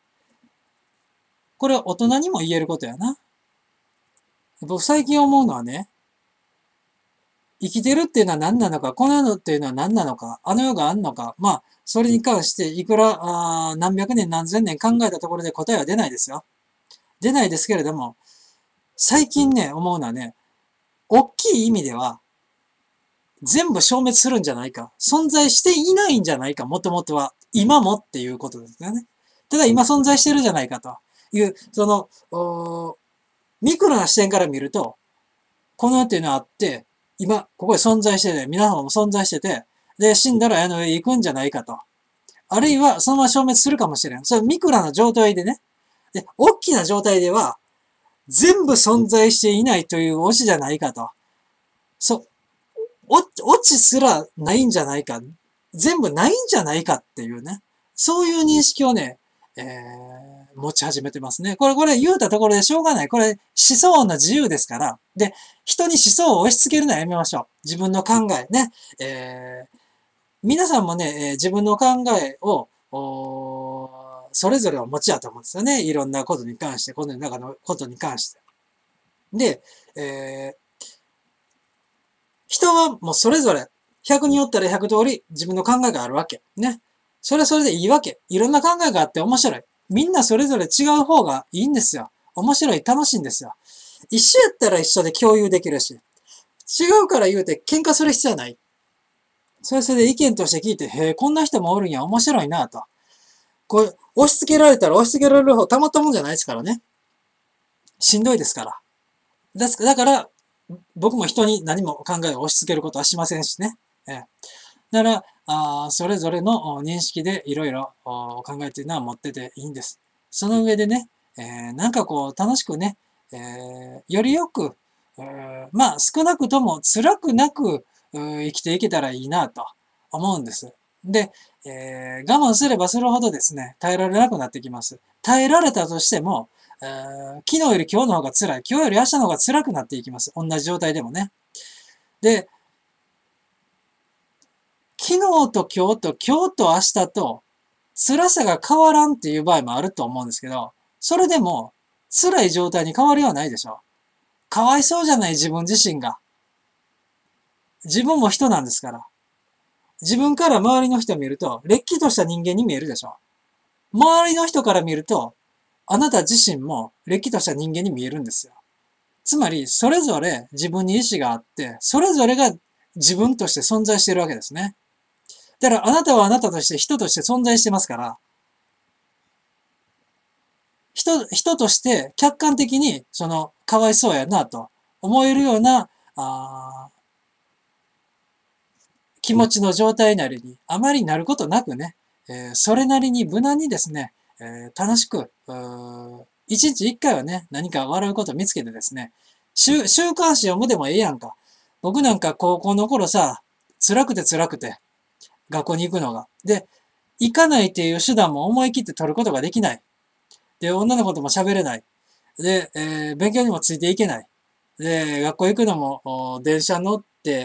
A: これは大人にも言えることやな。僕最近思うのはね、生きてるっていうのは何なのか、この世っていうのは何なのか、あの世があんのか、まあ、それに関していくら何百年何千年考えたところで答えは出ないですよ。出ないですけれども、最近ね、思うのはね、大きい意味では、全部消滅するんじゃないか。存在していないんじゃないか、もともとは。今もっていうことですよね。ただ今存在してるじゃないかという、その、ミクロな視点から見ると、この世っていうのはあって、今、ここで存在してて、皆さんも存在してて、で、死んだらあの上行くんじゃないかと。あるいは、そのまま消滅するかもしれん。それミクロな状態でね。で、大きな状態では、全部存在していないというオチじゃないかと。オチすらないんじゃないか。全部ないんじゃないかっていうね。そういう認識をね、持ち始めてますね。これ言うたところでしょうがない。これ思想の自由ですから。で、人に思想を押し付けるのはやめましょう。自分の考えね。皆さんもね、自分の考えを、それぞれお持ちだと思うんですよね。いろんなことに関して、この中のことに関して。で、人はもうそれぞれ、100人おったら100通り自分の考えがあるわけ。ね。それはそれでいいわけ。いろんな考えがあって面白い。みんなそれぞれ違う方がいいんですよ。面白い、楽しいんですよ。一緒やったら一緒で共有できるし、違うから言うて喧嘩する必要はない。それで意見として聞いて、へえ、こんな人もおるんや、面白いなと。これ、押し付けられたら押し付けられる方、たまったもんじゃないですからね。しんどいですから。だから、僕も人に何も考えを押し付けることはしませんしね。だから、それぞれの認識でいろいろ考えというのは持ってていいんです。その上でね、なんかこう楽しくね、よりよく、まあ少なくとも辛くなく生きていけたらいいなと思うんです。で、我慢すればするほどですね、耐えられなくなってきます。耐えられたとしても、昨日より今日の方が辛い。今日より明日の方が辛くなっていきます。同じ状態でもね。で、昨日と今日と今日と明日と辛さが変わらんっていう場合もあると思うんですけど、それでも辛い状態に変わりはないでしょ。かわいそうじゃない自分自身が。自分も人なんですから。自分から周りの人を見ると、れっきとした人間に見えるでしょ。周りの人から見ると、あなた自身もれっきとした人間に見えるんですよ。つまり、それぞれ自分に意志があって、それぞれが自分として存在しているわけですね。だからあなたはあなたとして人として存在してますから、人として客観的に、かわいそうやなと思えるような、気持ちの状態なりに、あまりなることなくね、それなりに無難にですね、楽しく、一日一回はね、何か笑うことを見つけてですね、週刊誌読むでもええやんか。僕なんか高校の頃さ、辛くて、 学校に行くのが。で、行かないっていう手段も思い切って取ることができない。で、女の子とも喋れない。で、勉強にもついていけない。で、学校行くのも、電車乗って、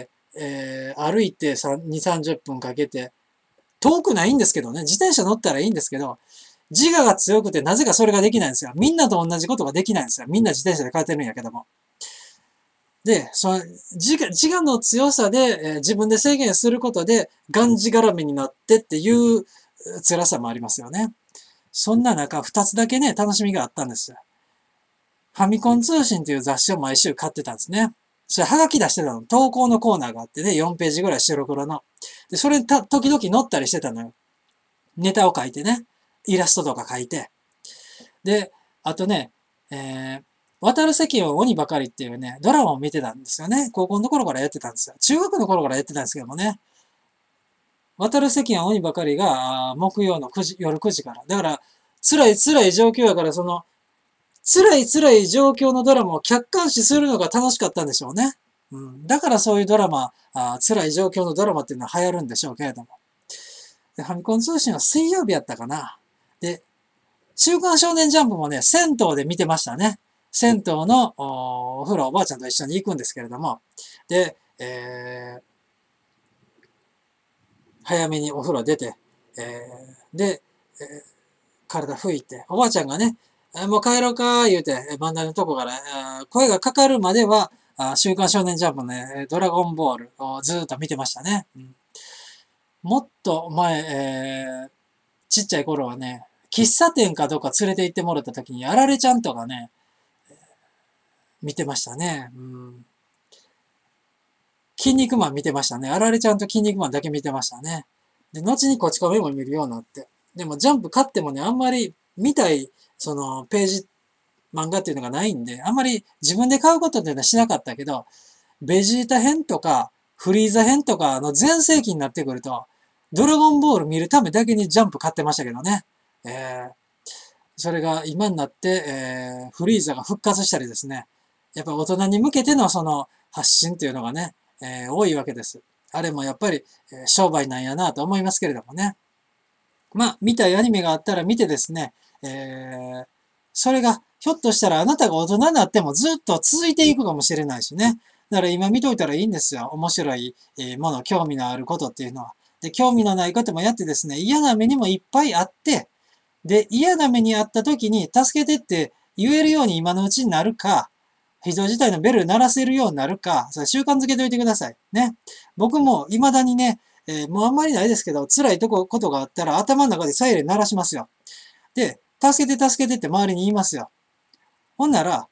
A: 歩いて2、30分かけて、遠くないんですけどね、自転車乗ったらいいんですけど、自我が強くてなぜかそれができないんですよ。みんなと同じことができないんですよ。みんな自転車で帰ってるんやけども。で、その自我の強さで、自分で制限することで、がんじがらめになってっていう辛さもありますよね。そんな中、二つだけね、楽しみがあったんですよ。ファミコン通信という雑誌を毎週買ってたんですね。それ、はがき出してたの。投稿のコーナーがあってね、4ページぐらい白黒の。で、それに時々載ったりしてたのよ。ネタを書いてね、イラストとか書いて。で、あとね、渡る世間は鬼ばかりっていうね、ドラマを見てたんですよね。高校の頃からやってたんですよ。中学の頃からやってたんですけどもね。渡る世間は鬼ばかりが、木曜の夜9時から。だから、辛い辛い状況やから、その、辛い辛い状況のドラマを客観視するのが楽しかったんでしょうね。うん。だからそういうドラマ、辛い状況のドラマっていうのは流行るんでしょうけれども。で、ファミコン通信は水曜日やったかな。で、週刊少年ジャンプもね、銭湯で見てましたね。銭湯のお風呂おばあちゃんと一緒に行くんですけれども。で、早めにお風呂出て、で、体拭いて、おばあちゃんがね、もう帰ろうか言うて、番台のとこから、声がかかるまでは、週刊少年ジャンプのね、ドラゴンボールをずっと見てましたね。うん、もっと前、ちっちゃい頃はね、喫茶店かどうか連れて行ってもらった時に、あられちゃんとかね、見てましたね。うん、筋肉マン見てましたね。あられちゃんと筋肉マンだけ見てましたね。で、後にこち亀も見るようになって。でもジャンプ買ってもね、あんまり見たい、その、ページ、漫画っていうのがないんで、あんまり自分で買うことっていうのはしなかったけど、ベジータ編とか、フリーザ編とかの全盛期になってくると、ドラゴンボール見るためだけにジャンプ買ってましたけどね。それが今になって、フリーザが復活したりですね。やっぱ大人に向けてのその発信っていうのがね、多いわけです。あれもやっぱり、商売なんやなと思いますけれどもね。まあ、見たいアニメがあったら見てですね、それがひょっとしたらあなたが大人になってもずっと続いていくかもしれないしね。だから今見といたらいいんですよ。面白いもの、興味のあることっていうのは。で、興味のないこともやってですね、嫌な目にもいっぱいあって、で、嫌な目にあった時に助けてって言えるように今のうちになるか、非常事態のベル鳴らせるようになるか、それ習慣づけておいてください。ね。僕も未だにね、もうあんまりないですけど、辛いことがあったら頭の中でサイレン鳴らしますよ。で、助けて助けてって周りに言いますよ。ほんなら、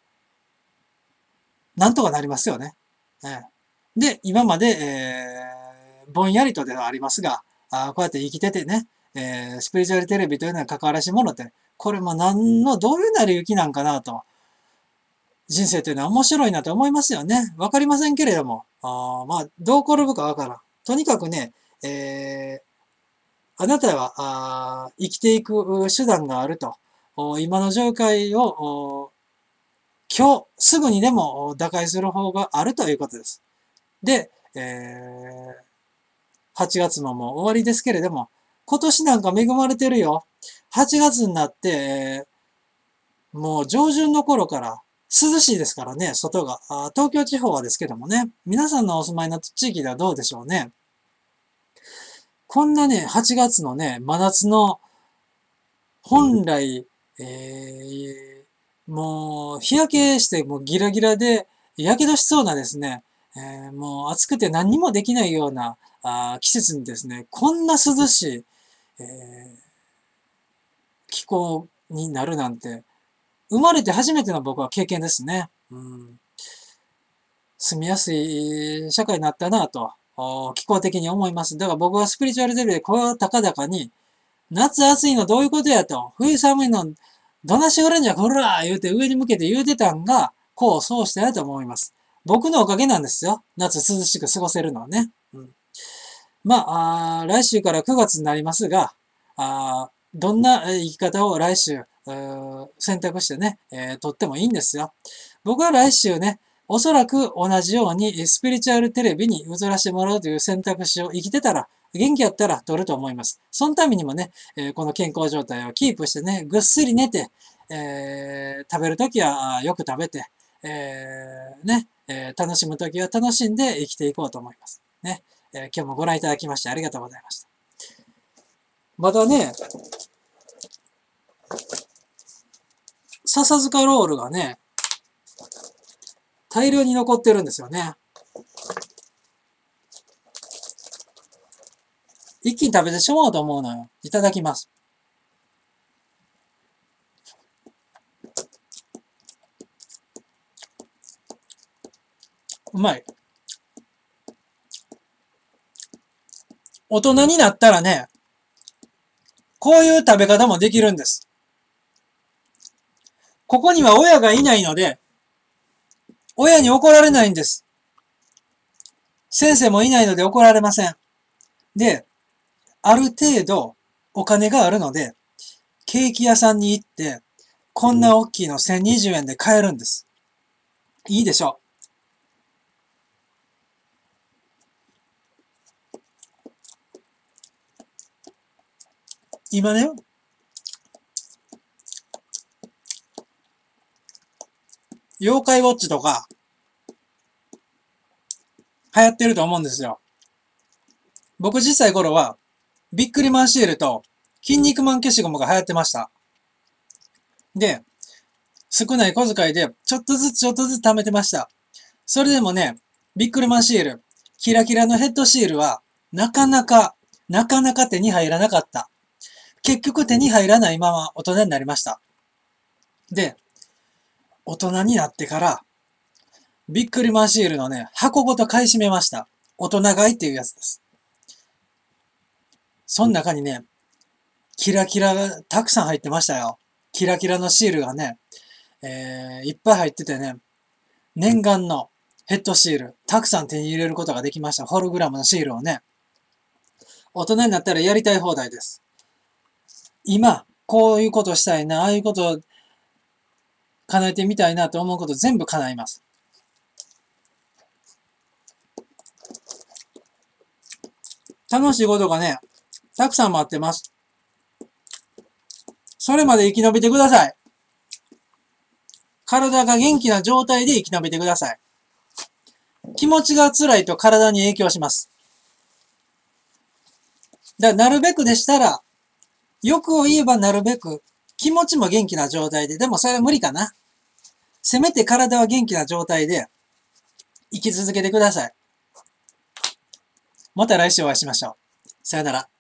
A: なんとかなりますよね。で、今まで、ぼんやりとではありますが、こうやって生きててね、スピリチュアルテレビというのは関わらしいものって、これも何の、どういう成り行きなんかなと。人生というのは面白いなと思いますよね。わかりませんけれども。まあ、どう転ぶかわからん。とにかくね、あなたは生きていく手段があると。今の状態を今日すぐにでも打開する方があるということです。で、8月ももう終わりですけれども、今年なんか恵まれてるよ。8月になって、もう上旬の頃から涼しいですからね、外が。東京地方はですけどもね。皆さんのお住まいの地域ではどうでしょうね。こんなね、8月のね、真夏の本来、もう日焼けしてもうギラギラで、火傷しそうなですね、もう暑くて何にもできないような季節にですね、こんな涼しい、気候になるなんて、生まれて初めての僕は経験ですね。うん、住みやすい社会になったなと、気候的に思います。だから僕はスピリチュアルレベルで声高々に、夏暑いのどういうことやと、冬寒いのどなしがらんじゃこら言うて上に向けて言うてたんが、こうそうしたやと思います。僕のおかげなんですよ。夏涼しく過ごせるのはね。うん、まあ、来週から9月になりますが、どんな生き方を来週、選択してね、とってもいいんですよ。僕は来週ね、おそらく同じようにスピリチュアルテレビに映らせてもらうという選択肢を生きてたら、 元気やったら取ると思います。そのためにもね、この健康状態をキープしてね、ぐっすり寝て、食べるときはよく食べて、楽しむときは楽しんで生きていこうと思います。ね。今日もご覧いただきましてありがとうございました。まだね、笹塚ロールがね、大量に残ってるんですよね。一気に食べてしまおうと思うのよ。いただきます。うまい。大人になったらね、こういう食べ方もできるんです。ここには親がいないので、親に怒られないんです。先生もいないので怒られません。で、ある程度お金があるので、ケーキ屋さんに行って、こんな大きいの1020円で買えるんです。いいでしょう。今ね、妖怪ウォッチとか、流行ってると思うんですよ。僕小さい頃は、ビックリマンシールと、筋肉マン消しゴムが流行ってました。で、少ない小遣いで、ちょっとずつ貯めてました。それでもね、ビックリマンシール、キラキラのヘッドシールは、なかなか手に入らなかった。結局手に入らないまま大人になりました。で、大人になってから、ビックリマンシールのね、箱ごと買い占めました。大人買いっていうやつです。その中にね、キラキラがたくさん入ってましたよ。キラキラのシールがね、いっぱい入っててね、念願のヘッドシール、たくさん手に入れることができました。ホログラムのシールをね。大人になったらやりたい放題です。今、こういうことしたいな、ああいうこと叶えてみたいなと思うこと全部叶います。楽しいことがね、たくさん待ってます。それまで生き延びてください。体が元気な状態で生き延びてください。気持ちが辛いと体に影響します。だからなるべくでしたら、欲を言えばなるべく気持ちも元気な状態で、でもそれは無理かな。せめて体は元気な状態で生き続けてください。また来週お会いしましょう。さよなら。